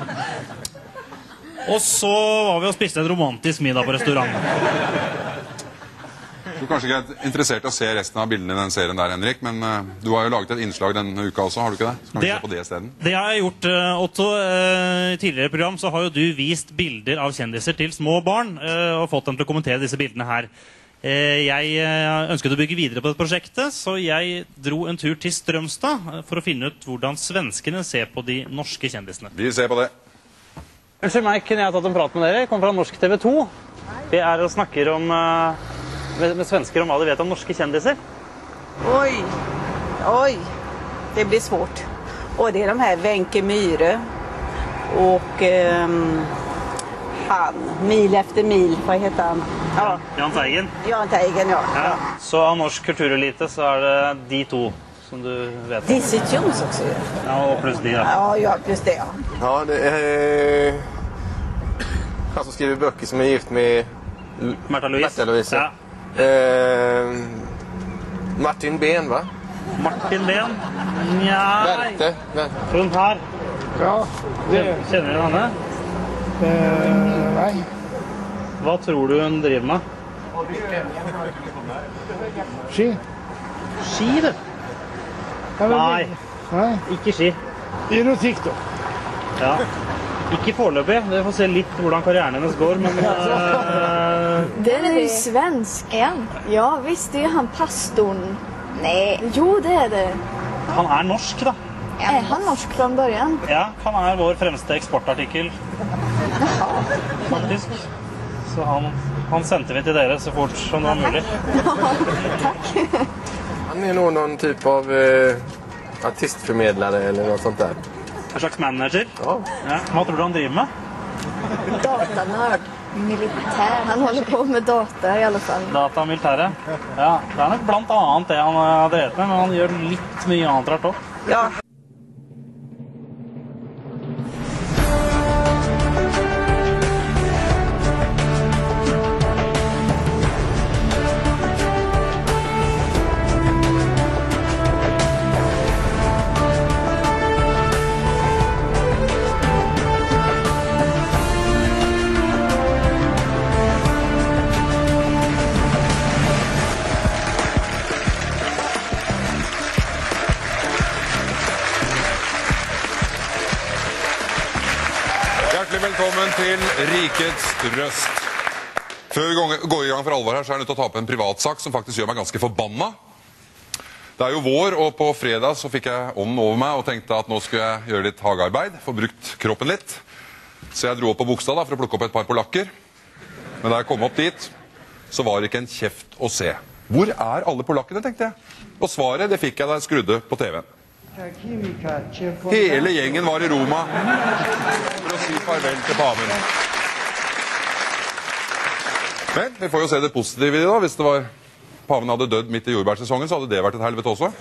Og så var vi og spiste en romantisk middag på restaurant. Du er kanskje ikke er interessert i å se resten av bildene i den serien der, Henrik, men du har jo laget et innslag denne uka også, har du ikke det? Så kan vi se på det i stedet. Det har jeg gjort, Otto. I tidligere program så har jo du vist bilder av kjendiser til små barn, og fått dem til å kommentere disse bildene her. Jeg ønsket å bygge videre på dette prosjektet, så jeg dro en tur til Strømstad for å finne ut hvordan svenskene ser på de norske kjendisene. Vi ser på det. Unnskyld meg, kunne jeg tatt en prat med dere? Jeg kommer fra Norsk TV 2. Vi er og snakker om... med svensker om vad de vet om norska kändiser. Oj, det blir svårt. Och det är de här Wenche Myhre och han, Mil efter mil, vad heter han? Ja, Jahn Teigen. Jahn Teigen, ja. Så av norsk kulturelite så är det de två som du vet om. Dizzy Jones också. Ja, och plus de. Ja, plus det. Ja, ja det är han som skriver böcker som är gift med Märta Louise. Ja. Martin Ben, va? Martin Ben? Nja... Verte. Hun her. Ja, det... Kjenner du henne? Nei. Hva tror du hun driver med? Ski. Ski, du? Nei. Ikke ski. Erotikk, da. Ja. Ikke foreløpig. Dere får se litt hvordan karrieren hennes går, men... Den är ju svensk. Ja, visst, det är han pastorn. Nej. Jo, det är det. Han er norsk, da. Är han norsk från början? Ja, han er vår fremste eksportartikkel. Faktisk. Så han sendte vi til dere så fort som det var mulig. Tack. Han är nog någon typ av artistförmedlare eller något sånt där. En slags manager? Ja. Hva tror du han driver med? Datanörd. Militär. Han håller på med data i alla fall. Data og militære? Ja, det er nok blant annet det han har drevet med, men han gjør litt mye annet rart også. Ja. Velkommen til Rikets Røst. Før vi går i gang for alvor her, så er jeg nødt til å ta opp en privatsak som faktisk gjør meg ganske forbanna. Det er jo vår, og på fredag så fikk jeg ånden over meg og tenkte at nå skulle jeg gjøre litt hagearbeid, få brukt kroppen litt. Så jeg dro opp på Bogstad da, for å plukke opp et par polakker. Men da jeg kom opp dit, så var det ikke en kjeft å se. Hvor er alle polakkene, tenkte jeg. Og svaret, det fikk jeg da jeg skrudde på TV-en. Hele gjengen var i Roma for å si farvel til paven. Men vi får jo se det positive i det da. Hvis det var paven hadde dødd midt i jordbærsesongen, så hadde det vært et helvete også.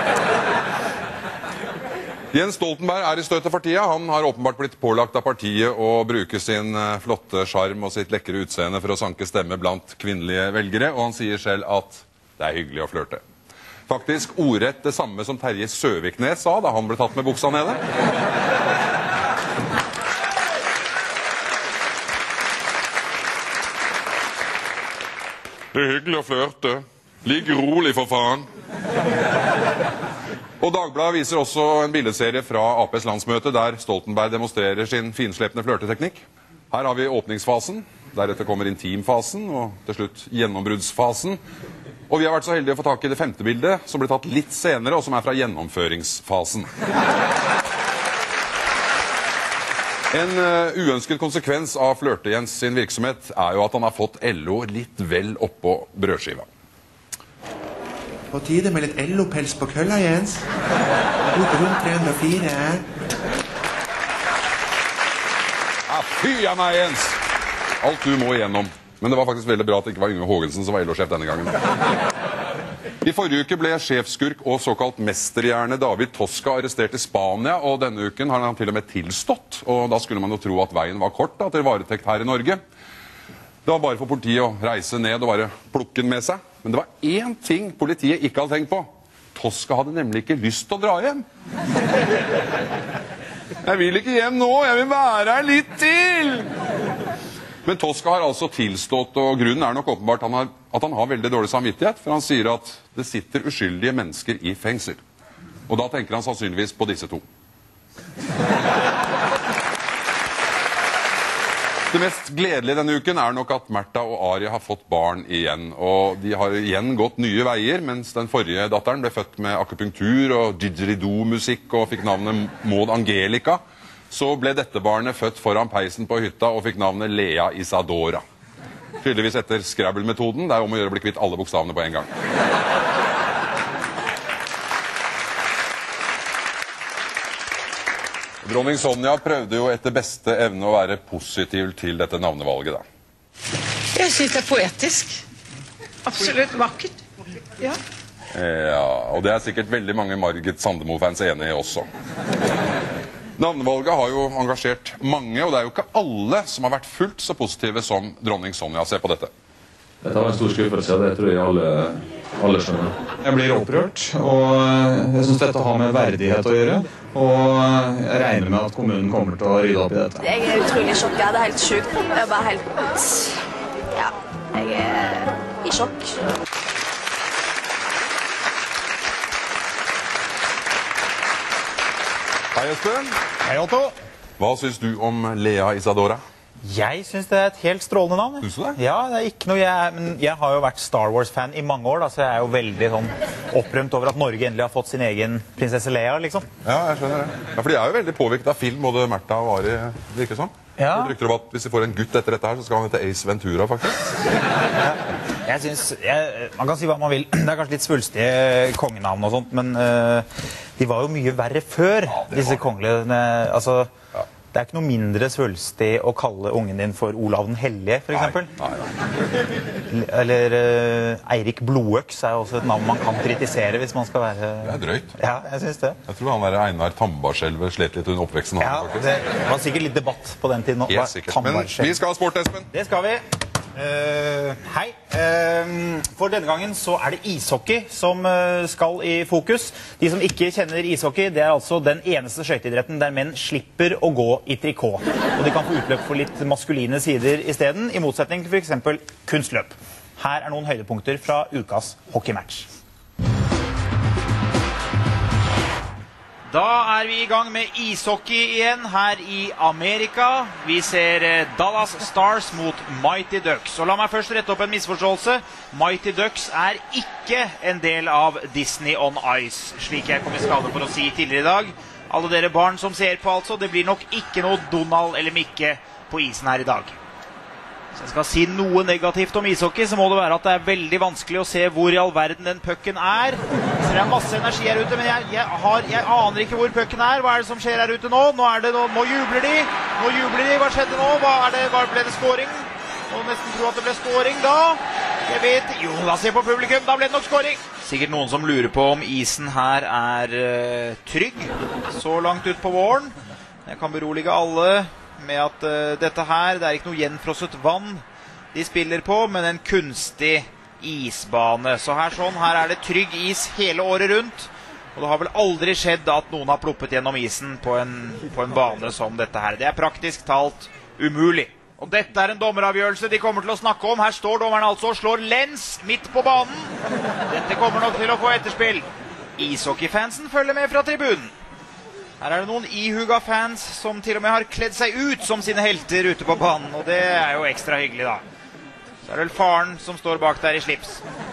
Jens Stoltenberg er i støtet for tida. Han har åpenbart blitt pålagt av partiet å bruke sin flotte charm og sitt lekre utseende for å sanke stemme blant kvinnelige velgere, og han sier selv at det er hyggelig å flørte. Faktisk ordrett det samme som Terje Søviknes sa da han ble tatt med buksa nede. Det er hyggelig å flørte. Ligg rolig for faen. Og Dagbladet viser også en bildeserie fra APs landsmøte der Stoltenberg demonstrerer sin finslepne flørteteknikk. Her har vi åpningsfasen, deretter kommer intimfasen og til slutt gjennombruddsfasen. Og vi har vært så heldige å få tak i det 5. bildet, som ble tatt litt senere, og som er fra gjennomføringsfasen. En uønsket konsekvens av Flørte-Jens sin virksomhet er jo at han har fått LO litt vel oppå brødskiva. På tide med litt LO-pels på kølla, Jens. Bort rundt 304. Fy av meg, Jens! Alt du må igjennom. Men det var faktisk veldig bra at det ikke var Yngve Hågensen som var LO-sjef denne gangen. I forrige uke ble sjefskurk og såkalt mesterhjerne David Tosca arrestert i Spania, og denne uken har han til og med tilstått, og da skulle man jo tro at veien var kort da, til varetekt her i Norge. Det var bare for politiet å reise ned og bare plukke den med seg. Men det var én ting politiet ikke hadde tenkt på. Tosca hadde nemlig ikke lyst til å dra hjem. Jeg vil ikke hjem nå, jeg vil være her litt til! Men Tosca har altså tilstått, og grunnen er nok åpenbart at han har veldig dårlig samvittighet, for han sier at det sitter uskyldige mennesker i fengsel. Og da tenker han sannsynligvis på disse to. Det mest gledelige denne uken er nok at Märtha og Ari har fått barn igjen, og de har igjen gått nye veier, mens den forrige datteren ble født med akupunktur og didgeridoo-musikk og fikk navnet Maud Angelica. Så ble dette barnet født foran peisen på hytta og fikk navnet Lea Isadora. Tydeligvis etter Scrabble-metoden. Det er om å gjøre å bli kvitt alle bokstavene på en gang. Dronning Sonja prøvde jo etter beste evne å være positiv til dette navnevalget da. Jeg synes det er poetisk. Absolutt vakkert. Ja. Ja, og det er sikkert veldig mange Margit Sandemo-fans enige i også. Navnevalget har jo engasjert mange, og det er jo ikke alle som har vært fullt så positive som dronning Sonja. Se på dette. Dette var en stor skuffelse, det tror jeg alle Alle skjønner. Jeg blir opprørt, og jeg synes dette har med verdighet å gjøre. Og jeg regner med at kommunen kommer til å rydde opp i dette. Jeg er utrolig sjokkert, det er helt sjukt. Jeg er bare helt... Ja, jeg er i sjokk. Hei, Espen. Hei, Otto. Hva synes du om Lea Isadora? Jeg synes det er et helt strålende navn. Synes du det? Ja, det er ikke noe men jeg har jo vært Star Wars-fan i mange år, da, så jeg er jo veldig sånn opprømt over at Norge endelig har fått sin egen prinsesse Lea, liksom. Ja, jeg skjønner det. Ja, for de er jo veldig påvirket av film, både Märtha og Ari, virker sånn. Ja. Det rykter om at hvis de får en gutt etter dette her, så skal han hete Ace Ventura, faktisk. Ja. Jeg synes, man kan si hva man vil. Det er kanskje litt svulstige kongenavn og sånt, men de var jo mye verre før, disse kongelige. Altså, det er ikke noe mindre svulstig å kalle ungen din for Olav den Hellige, for eksempel. Nei. Eller Eirik Blodøks er også et navn man kan kritisere hvis man skal være... Det er drøyt. Ja, jeg synes det. Jeg tror han der Einar Tambarskjelve slet litt under oppveksten. Ja, det var sikkert litt debatt på den tiden. Helt sikkert. Men vi skal ha sport, Espen. Det skal vi. Hei. For denne gangen så er det ishockey som skal i fokus. De som ikke kjenner ishockey, det er altså den eneste skøyteidretten der menn slipper å gå i trikot. Og de kan få utløp for litt maskuline sider i stedet, i motsetning til for eksempel kunstløp. Her er noen høydepunkter fra ukas hockeymatch. Da er vi i gang med ishockey igjen her i Amerika. Vi ser Dallas Stars mot Mighty Ducks. Og la meg først rette opp en misforståelse. Mighty Ducks er ikke en del av Disney on Ice, slik jeg kom i skade for å si tidligere i dag. Alle dere barn som ser på altså, det blir nok ikke noe Donald eller Mikke på isen her i dag. Hvis jeg skal si noe negativt om ishockey, så må det være at det er veldig vanskelig å se hvor i all verden den pucken er. Så det er masse energi her ute, men jeg aner ikke hvor pucken er. Hva er det som skjer her ute nå? Nå jubler de. Hva skjedde nå? Ble det scoring? Må nesten tro at det ble scoring da. Jeg vet, jo, la oss se på publikum, da ble det nok scoring. Sikkert noen som lurer på om isen her er trygg, så langt ut på våren. Jeg kan berolige alle med at dette her, det er ikke noe gjenfrosset vann de spiller på, men en kunstig isbane. Så her er det trygg is hele året rundt, og det har vel aldri skjedd at noen har ploppet gjennom isen på en bane som dette her. Det er praktisk talt umulig. Og dette er en dommeravgjørelse de kommer til å snakke om. Her står dommeren altså og slår lens midt på banen. Dette kommer nok til å få etterspill. Ishockeyfansen følger med fra tribunen. Her er det noen ihuga fans som til og med har kledd seg ut som sine helter ute på banen, og det er jo ekstra hyggelig da. Så er det vel faren som står bak der i slips.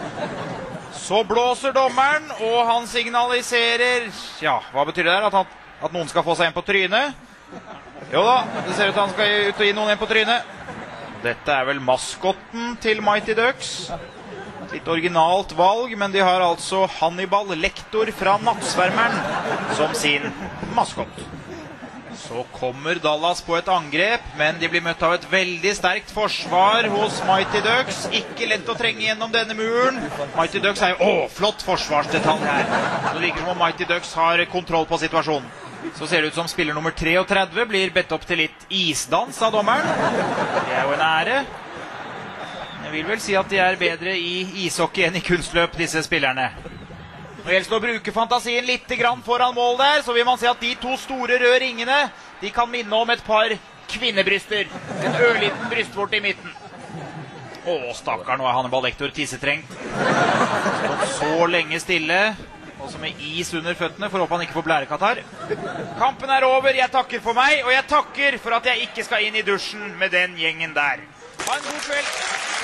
Så blåser dommeren, og han signaliserer, ja, hva betyr det der? At noen skal få seg en på trynet? Jo da, det ser ut til at han skal ut og gi noen en på trynet. Dette er vel maskotten til Mighty Ducks. Litt originalt valg, men de har altså Hannibal Lektor fra Nattsvermeren som sin maskott. Så kommer Dallas på et angrep, men de blir møtt av et veldig sterkt forsvar hos Mighty Ducks. Ikke lett å trenge gjennom denne muren. Mighty Ducks er jo, flott forsvarsdetalj her. Det virker som om Mighty Ducks har kontroll på situasjonen. Så ser det ut som spiller nummer 33 blir bedt opp til litt isdans av dommeren. Det er jo en ære. Jeg vil vel si at de er bedre i ishockey enn i kunstløp, disse spillerne. Nå gjelder det å bruke fantasien litt foran mål der, så vil man se at de to store røde ringene, de kan minne om et par kvinnebryster. En ørliten brystvorte i midten. Stakkar, nå er Hannibal Lektor tissetrengt. Så lenge stille, også med is under føttene, for å håpe han ikke får blærekatarr. Kampen er over, jeg takker for meg, og jeg takker for at jeg ikke skal inn i dusjen med den gjengen der. Ha en god kveld.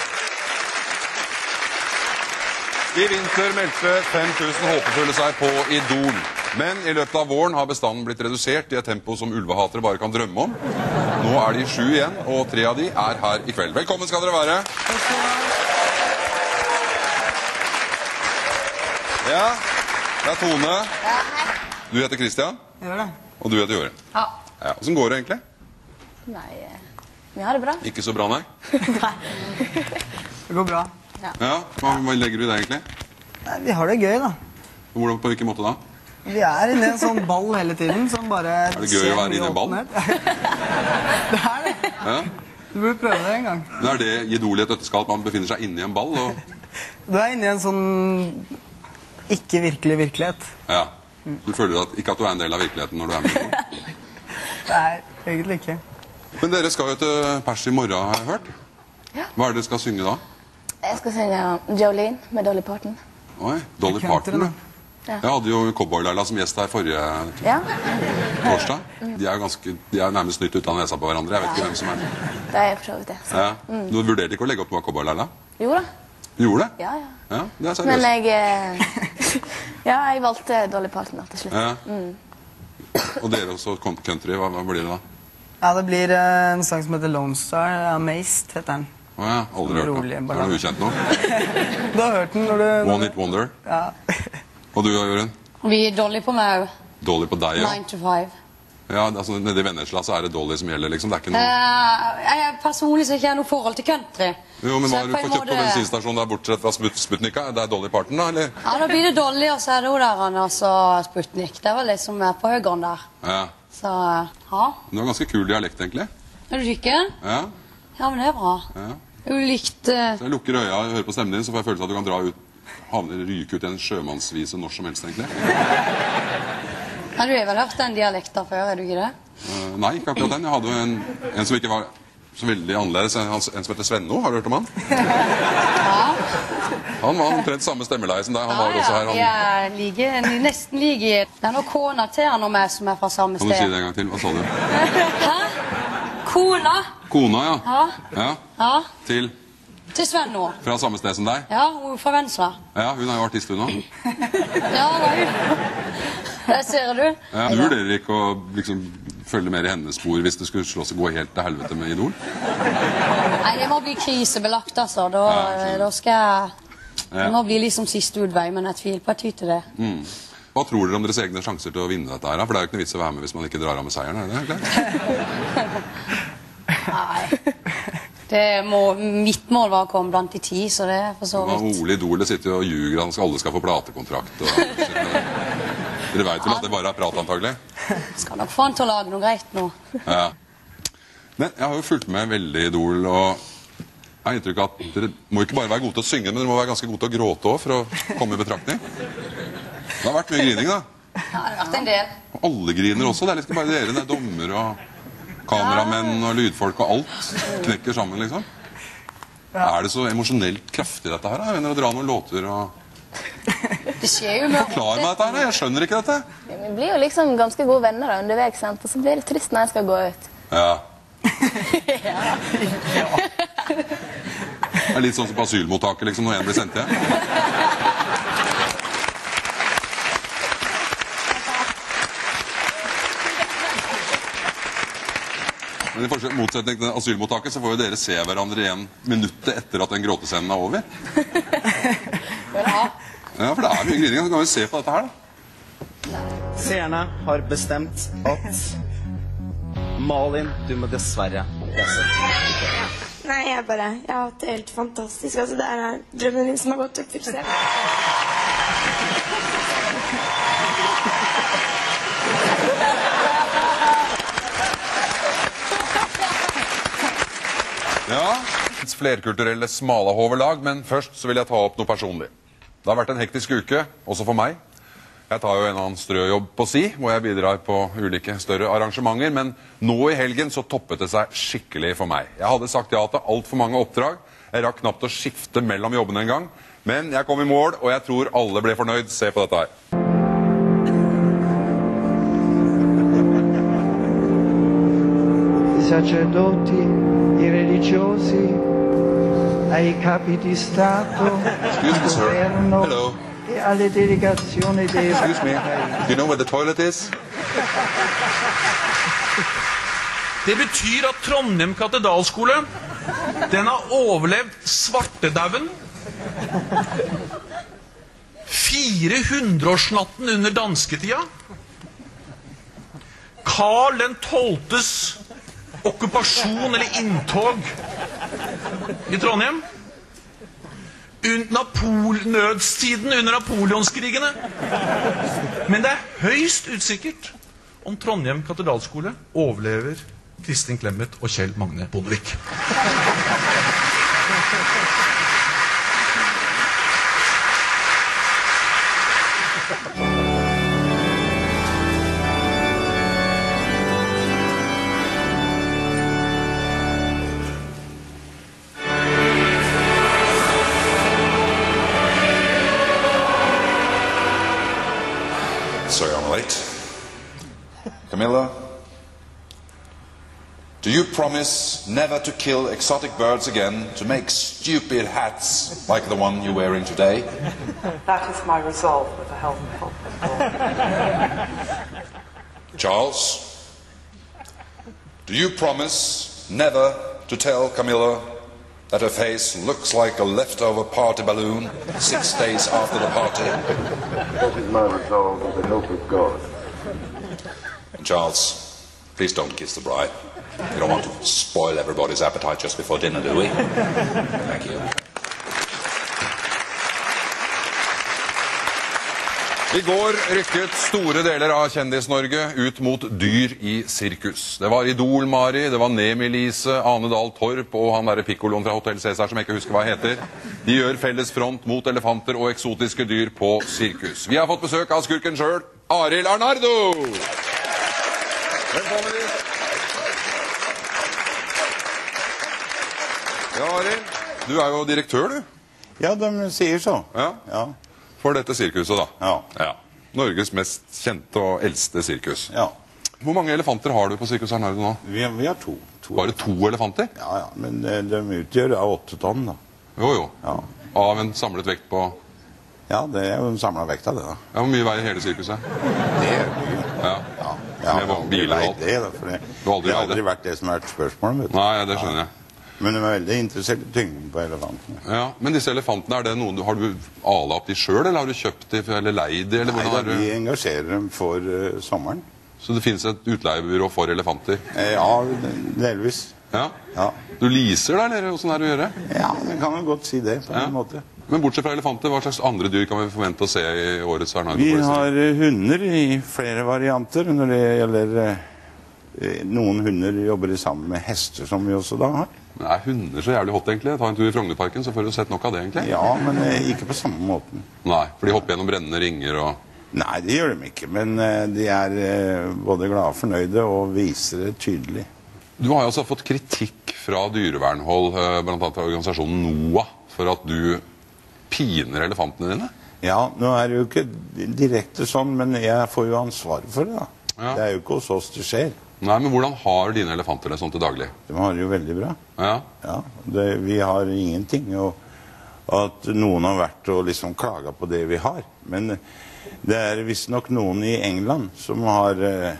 I vinter meldte 5000 håpefulle seg på Idol. Men i løpet av våren har bestanden blitt redusert i et tempo som ulvehatere bare kan drømme om. Nå er de 7 igjen, og 3 av de er her i kveld. Velkommen skal dere være. Ja, det er Tone. Du heter Christian. Gjør det. Og du heter Jørgen. Ja. Hvordan går det egentlig? Nei, vi har det bra. Ikke så bra, nei? Nei. Det går bra. Ja, hva legger du i det egentlig? Nei, vi har det gøy da. Hvordan, på hvilken måte da? Vi er inne i en sånn ball hele tiden som bare... Er det gøy å være inne i en ball? Det er det. Ja. Du burde prøve det en gang. Det er det Idol i et nøtteskall, man befinner seg inne i en ball, og Du inne I en sånn ikke virkelig virkelighet. Ja. Du føler ikke at du en del av virkeligheten når du med på? Nei, egentlig ikke. Men dere skal jo til Pers I morgen, har jeg hørt. Ja. Hva dere skal synge da? Jeg skal synge Jolene med Dolly Parton. Oi, Dolly Parton. Ja. Jeg hadde jo Cowboy-Laila som gjest her forrige torsdag. De nærmest nytt ut av nesa på hverandre. Jeg vet ikke hvem som Det for så vidt det. Ja. Du vurderte ikke å legge opp noe Cowboy-Laila? Jo da. Gjorde det? Ja. Ja, det seriøst. Men jeg valgte Dolly Parton til slutt. Ja. Og dere også country, hva blir det da? Ja, det blir en sang som heter Lone Star. Amazed heter den. Åja, aldri hørt den. Er det ukjent nå? Du har hørt den når du... One Hit Wonder. Ja. Og du, Jørgen? Vi Dolly på meg. Dolly på deg, ja? 9 to 5. Ja, altså nede I Vennesla så det Dolly som gjelder, liksom. Det ikke noe... Personlig så ikke jeg noe forhold til country. Jo, men hva du får kjøpt på bensinstasjonen der bortsett fra Sputnika? Det Dolly Parton, da, eller? Ja, da blir det Dolly, og så det hun der, og så Sputnik. Det var liksom på høygården der. Ja. Så, ja. Du har ganske kul dialekt, egentlig. Er du ikke? Ja. Ja, men det bra. Ja. Ulikt... Så jeg lukker øya og hører på stemmen din, så får jeg følelse at du kan ryke ut I en sjømannsvise når som helst, egentlig. Ja, du har vel hørt den dialekten før, du ikke det? Nei, ikke akkurat den. Jeg hadde jo en som ikke var så veldig annerledes. En som heter Svenno, har du hørt om han? Ja. Han var omtrent samme stemmeleie som deg. Han var også her. Vi nesten like. Det noe kona til han og meg som fra samme sted. Kan du si det en gang til? Hva sa du? Hæ? Kona. Kona, ja. Ja. Til Svenno. Fra samme sted som deg? Ja, hun fra Vensla. Ja, hun jo artist hun også. Ja, det ser du. Ja, du vurderer ikke å liksom følge mer I hennes spor hvis det skulle slå seg gå helt til helvete med Idol? Nei, det må bli krisebelagt, altså. Da skal jeg... Det må bli liksom siste utvei, men jeg tviler på at jeg tyter det. Hva tror dere om deres egne sjanser til å vinne dette her? For det jo ikke noe vits å være med hvis man ikke drar av med seieren, det klart? Nei. Mitt mål var å komme blant de 10, så det for så vidt. Ole Idol sitter jo og ljuger, alle skal få platekontrakt. Dere vet vel at det bare prat, antagelig? Skal nok få han til å lage noe greit nå. Ja. Men jeg har jo fulgt med veldig Idol, og jeg har inntrykk av at dere må ikke bare være gode til å synge, men dere må være ganske gode til å gråte også, for å komme I betraktning. Det har vært mye grining, da. Ja, det har vært en del. Og alle griner også, det ikke bare dere, det dommer og kameramenn og lydfolk og alt knekker sammen, liksom. Det så emosjonelt kraftig dette her? Jeg mener å dra noen låter og... Det skjer jo med... Forklar meg dette her, jeg skjønner ikke dette. Ja, vi blir jo liksom ganske gode venner da, underveis, sant? Og så blir det trist når jeg skal gå ut. Ja. Det litt sånn som på asylmottaket, liksom, når en blir sendt hjem. Men I motsetning til asylmottaket så får jo dere se hverandre igjen minuttet etter at den gråtescenen over. Ja, for det mye grining. Så kan vi se på dette her, da. Seerne har bestemt at Malin, du må dessverre lese. Nei, jeg har hatt det helt fantastisk. Altså, det drømmen min som har gått oppfyllelse. Ja, flerkulturelle smalahoverlag, men først så vil jeg ta opp noe personlig. Det har vært en hektisk uke, også for meg. Jeg tar jo en annen strøjobb på si, hvor jeg bidrar på ulike større arrangementer, men nå I helgen så toppet det seg skikkelig for meg. Jeg hadde sagt ja til alt for mange oppdrag. Jeg rakk knapt å skifte mellom jobbene en gang, men jeg kom I mål, og jeg tror alle ble fornøyd. Se på dette her. I sacerdoti, I religiosi, ai capi di Stato, Excuse me, sir. Hello. E alle delegazioni dei... Excuse me. Do you know where the toilet is? Det betyr at Trondheim katedralskole, den har overlevd svartedauden, 400-årsnatten under dansketida, Karl den 12.s okkupasjon eller inntog I Trondheim, nødstiden under Napoleonskrigene. Men det høyst utsikkert om Trondheim katedralskole overlever Kristin Clemet og Kjell Magne Bondevik. Camilla, do you promise never to kill exotic birds again to make stupid hats like the one you're wearing today? That is my resolve with the help of God. Charles, do you promise never to tell Camilla that her face looks like a leftover party balloon 6 days after the party? That is my resolve with the help of God. And Charles, please don't kiss the bride. You don't want to spoil everybody's appetite just before dinner, do we? Thank you. I går rykket store deler av Kjendis-Norge ut mot dyr i sirkus. Det var Idol-Mari, det var Nemi-Lise, Ane Dahl Torp og han der Piccoloen fra Hotel Cæsar som jeg ikke husker hva heter. De gjør felles front mot elefanter og eksotiske dyr på sirkus. Vi har fått besøk av skurken selv, Arild Arnardo! Velkommen dit! Ja, Arild, du er jo direktør, du. Ja, de sier så. Ja. For dette sirkuset, da. Ja. Norges mest kjente og eldste sirkus. Ja. Hvor mange elefanter har du på Sirkus Arnardo nå? Vi har 2. Bare 2 elefanter? Ja, men de utgjør 8 tonn, da. Jo. Ja. Av en samlet vekt på? Ja, det er jo en samlet vekt av det, da. Ja, hvor mye veier hele sirkuset? Det er mye. Ja, med biler og alt. Det, da, for det har aldri vært det som har vært spørsmålet, vet du. Nei, det skjønner jeg. Men de er veldig interessert i tyngden på elefantene. Ja, men disse elefantene, er det noen har du ala opp de selv, eller har du kjøpt de, eller leid de, eller hvordan? Nei, vi engasjerer dem for sommeren. Så det finnes et utleiebyrå for elefanter? Ja, delvis. Ja? Du leaser da, eller hvordan er det å gjøre? Ja, det kan man godt si det, på en måte. Men bortsett fra elefanter, hva slags andre dyr kan vi forvente å se i årets Arnardo? Vi har hunder i flere varianter. Når det gjelder noen hunder jobber de sammen med hester, som vi også da har. Men er hunder så jævlig hot, egentlig? Ta en tur i Frognerparken, så får du sett nok av det, egentlig. Ja, men ikke på samme måten. Nei, for de hopper gjennom brennende ringer og... Nei, det gjør de ikke, men de er både glade og fornøyde og viser det tydelig. Du har jo også fått kritikk fra dyrevernhold, blant annet fra organisasjonen NOAH, for at du piner elefantene dine? Ja, nå er det jo ikke direkte sånn, men jeg får jo ansvar for det, da. Ja. Det er jo ikke hos oss det skjer. Nei, men hvordan har dine elefanter det sånn til daglig? De har det jo veldig bra. Ja? Ja, vi har ingenting, og at noen har vært og liksom klaget på det vi har. Men det er visst nok noen i England som har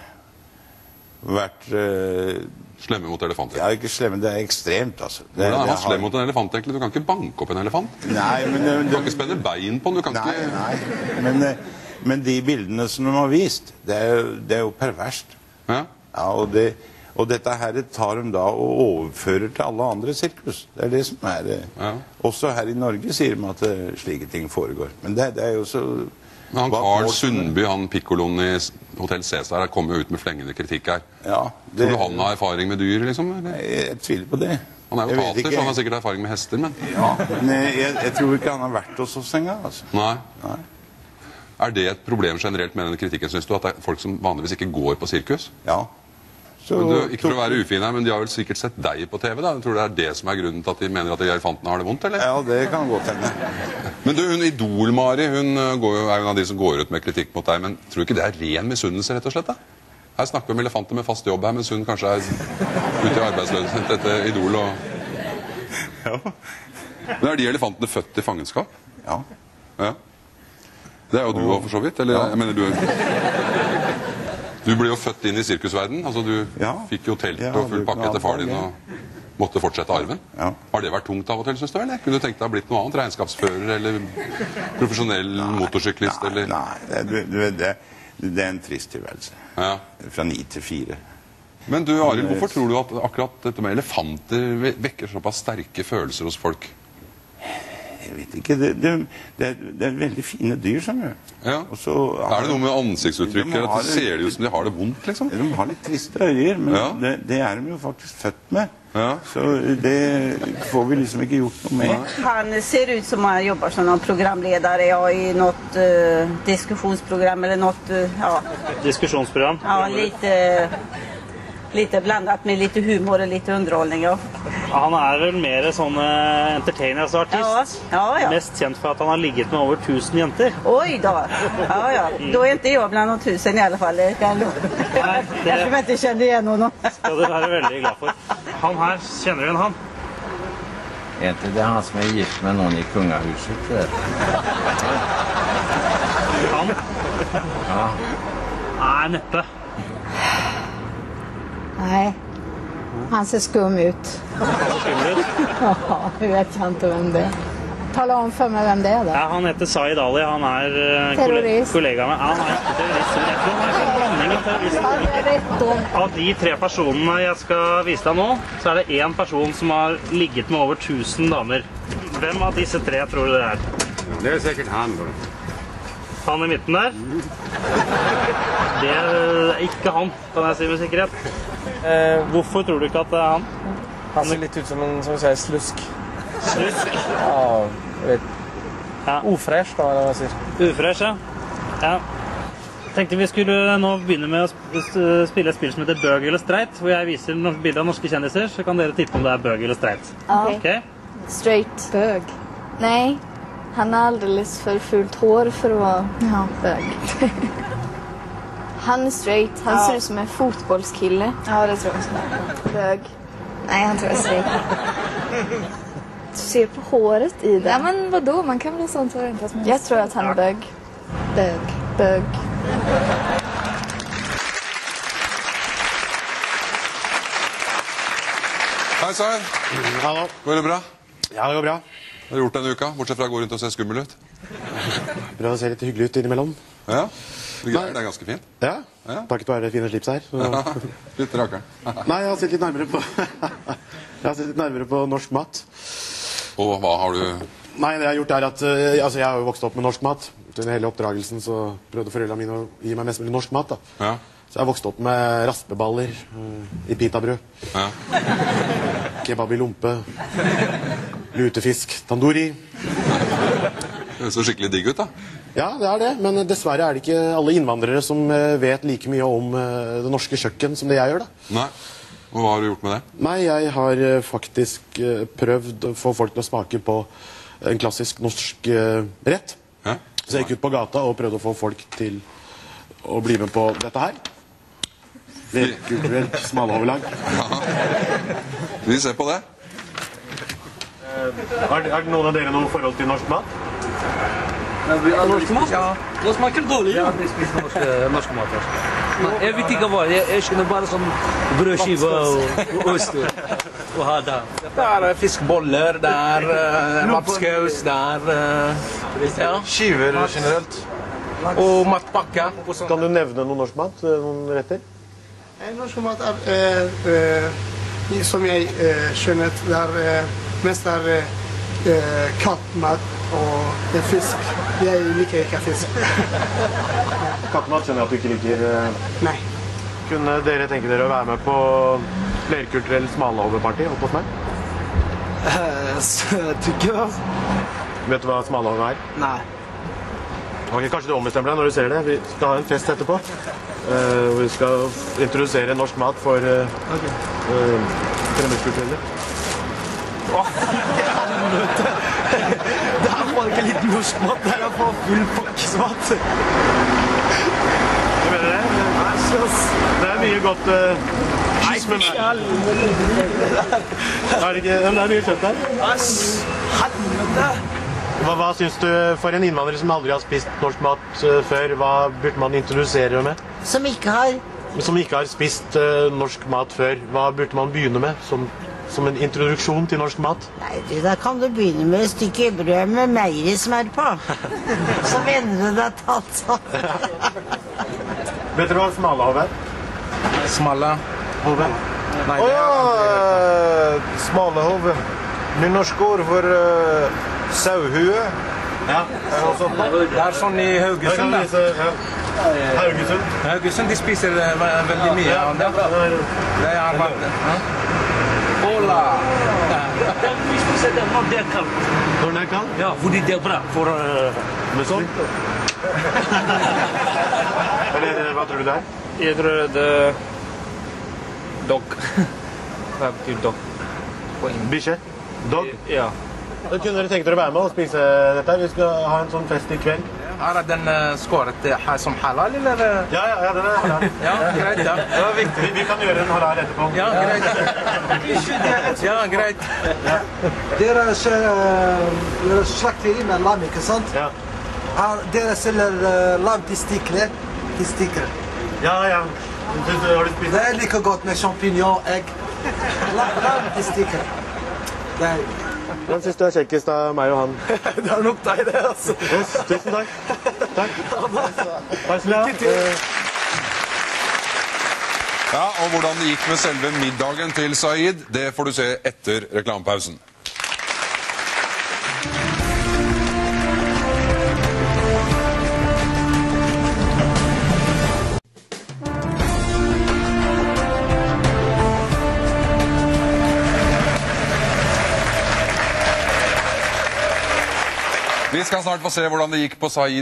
vært... slemme mot elefanter? Ja, ikke slemme, det er ekstremt, altså. Hvordan er man slem mot en elefant, egentlig? Du kan ikke banke opp en elefant. Nei, men... Du kan ikke spenne bein på den, du kan ikke... Nei, men de bildene som de har vist, det er jo perverst. Ja? Ja, og dette her tar de da og overfører til alle andre sirkus. Det er det som er... Også her i Norge sier de at slike ting foregår. Men det er jo så... Men han Carl Sundby, han Piccoloen i Hotel Cæsar, kommer jo ut med flengende kritikk her. Ja. Tror du han har erfaring med dyr, liksom? Eller? Jeg tviler på det. Han er jo pater, så han har sikkert erfaring med hester, men... Ja, men jeg tror ikke han har vært hos oss en gang, altså. Nei. Er det et problem generelt med denne kritikken, synes du, at det er folk som vanligvis ikke går på sirkus? Ja. Ikke for å være ufin her, men de har vel sikkert sett deg på TV, da? Jeg tror det er det som er grunnen til at de mener at de elefantene har det vondt, eller? Ja, det kan godt hende. Men du, hun Idol-Mari, hun er jo en av de som går ut med kritikk mot deg, men tror du ikke det er ren misunnelse, rett og slett, da? Her snakker vi om elefanter med fast jobb her, mens hun kanskje er ute i arbeidsløshet etter Idol og... Ja. Men er de elefantene født i fangenskap? Ja. Ja. Det er jo du også, for så vidt, eller? Jeg mener, du ble jo født inn i sirkusverden, altså du fikk jo telt og full pakke etter far din og måtte fortsette arven. Ja. Har det vært tungt av og til, synes du, eller? Kunne du tenkt deg å ha blitt noe annet, regnskapsfører eller profesjonell motorsyklist, eller? Nei, det er en trist tilværelse. Ja. Fra 9 til 4. Men du, Arild, hvorfor tror du at akkurat dette med elefanter vekker såpass sterke følelser hos folk? Jeg vet ikke, det er veldig fine dyr, skjønner du. Ja. Er det noe med ansiktsuttrykket, at det ser det ut som de har det vondt, liksom? De har litt triste øyer, men det er de jo faktisk født med. Ja. Så det får vi liksom ikke gjort noe med. Han ser ut som han jobber som noen programledare i något diskussionsprogram eller något, Diskusjonsprogram? Ja, lite blandat med lite humor och lite underhållning, ja. Han vel mer sånn entertainer-artist. Ja. Mest kjent for at han har ligget med over 1000 jenter. Oj då. Ja. Då inte jag bland de 1000 i alla fall. Kanske man inte kände igen honom. Skal du være veldig glad for. Han her, kjenner du igjen han? Inte det han som gift med någon i kungahuset där? Han? Ja. Nei, neppe. Nej, han ser skum ut. Ja, jag vet inte vem det är. Tala om för mig vem det är då. Ja, han heter Zaid Ali, han kollega med. Han terrorist. Jeg tror han en blanding av terrorister. Av de 3 personene jeg skal vise deg nå, så det en person som har ligget med over 1000 damer. Hvem av disse 3 tror du det Det sikkert han. Han i midten der? Det ikke han, kan jeg si med sikkerhet. Hvorfor tror du ikke at det han? Han ser litt ut som en, som sier, slusk. Slusk? Ja, vet. Ofresh da, eller hva jeg sier. Ufresh, ja. Tenkte vi skulle nå begynne med å spille et spill som heter Bøg eller Streit, hvor jeg viser bilder av norske kjendiser, så kan dere tippe om det Bøg eller Streit. Okay. Straight. Bög. Nej, han har alldeles för fult hår för att vara bög. Han är straight. Han ser ut som en fotbollskille. Ja, det tror jag också. Bög. Nej, han tror jag är straight. Du ser på håret i det. Ja, men vadå? Man kan bli sånt hår inte. Jag tror att han är bög. Bög. Hei, Sar. Hallo. Går det bra? Ja, det går bra. Hva har du gjort denne uka, bortsett fra å gå rundt og se skummel ut? Bra å se litt hyggelig ut innimellom. Ja, det er ganske fint. Ja, takket være det fine slipset her. Ja, litt rakeren. Nei, jeg har sett litt nærmere på norsk mat. Og hva har du... Nei, det jeg har gjort at jeg har jo vokst opp med norsk mat. Til hele oppdragelsen så prøvde foreldrene mine å gi meg mest mulig norsk mat da. Ja. Så jeg har vokst opp med raspeballer i pitabrød. Ja. Kebab i lompe. Lutefisk, tandoori. Det så skikkelig digg ut da. Ja, det er det. Men dessverre er det ikke alle innvandrere som vet like mye om det norske kjøkken som det jeg gjør da. Nei. Og hva har du gjort med det? Nei, jeg har faktisk prøvd å få folk til å smake på en klassisk norsk rett. Ja. Så jeg gikk ut på gata og prøvde å få folk til å bli med på dette her. Kulturelt smalhovelag. Vi ser på det. Har noen av dere noe forhold til norsk mat? Norsk mat? Ja. Det smaker dårlig. Ja, det spiser norsk mat. Jeg vet ikke hva. Jeg skjønner bare sånn brødskive og ost og ha det. Det er fiskeboller, det er lapskaus, det er skiver generelt. Og matpakke. Kan du nevne noe norsk mat? Noen retter? Norsk mat som jeg skjønner, det mest kattmat og fisk. Jeg liker ikke fisk. Kattmat skjønner jeg at du ikke liker. Nei. Kunne dere tenke dere å være med på flerkulturell smalahove-party oppe hos meg? Tykker du? Vet du hva smalahove er? Nei. Ok, kanskje du ombestemmer deg når du ser det. Vi skal ha en fest etterpå. Vi skal introdusere norsk mat for fremmedkulturelle. Det er bare ikke litt norsk mat, det er bare full pakkesmat. Du mener det? Det er mye godt kyss med meg. Det er mye kjøtt her. Helvete! Hva synes du, for en innvandrer som aldri har spist norsk mat før, hva burde man introdusere med? Som ikke har spist norsk mat før, hva burde man begynne med som en introduksjon til norsk mat? Nei, da kan du begynne med et stykke brød med meierismør på. Så venner du deg til alt sånt. Vet dere hva smalahove er? Smalahove? Smalahove. Nynorsk ord for sauhue. Ja. Det er sånn i Haugesund. Haugesund, de spiser veldig mye av det. Det er bare Hola! Vi spiser det når det er kaldt. Når det er kaldt? Ja, fordi det er bra for... Med sånn? Hva tror du det er? Jeg tror det er dog. Hva betyr dog? Bichett? Dog? Ja. Da kunne dere tenke dere å være med og spise dette? Vi skal ha en sånn fest I kveld. Har den skåret som halal, eller? Ja, den halal. Ja, greit, ja. Det var viktig. Vi kan gjøre en halal etterpå. Ja, greit. Ja, greit. Dere slakter med lam, ikke sant? Ja. Dere selger lamtestikler. Ja. Har du spist det? Like godt med champignon, egg. Lamtestikler. Den synes du kjekkest av meg og han. Det nok deg, det, altså. Yes, tusen takk. Takk. Ja, og hvordan det gikk med selve middagen til Saeed, det får du se etter reklamepausen. Vi skal snart få se hvordan det gikk på Saeed.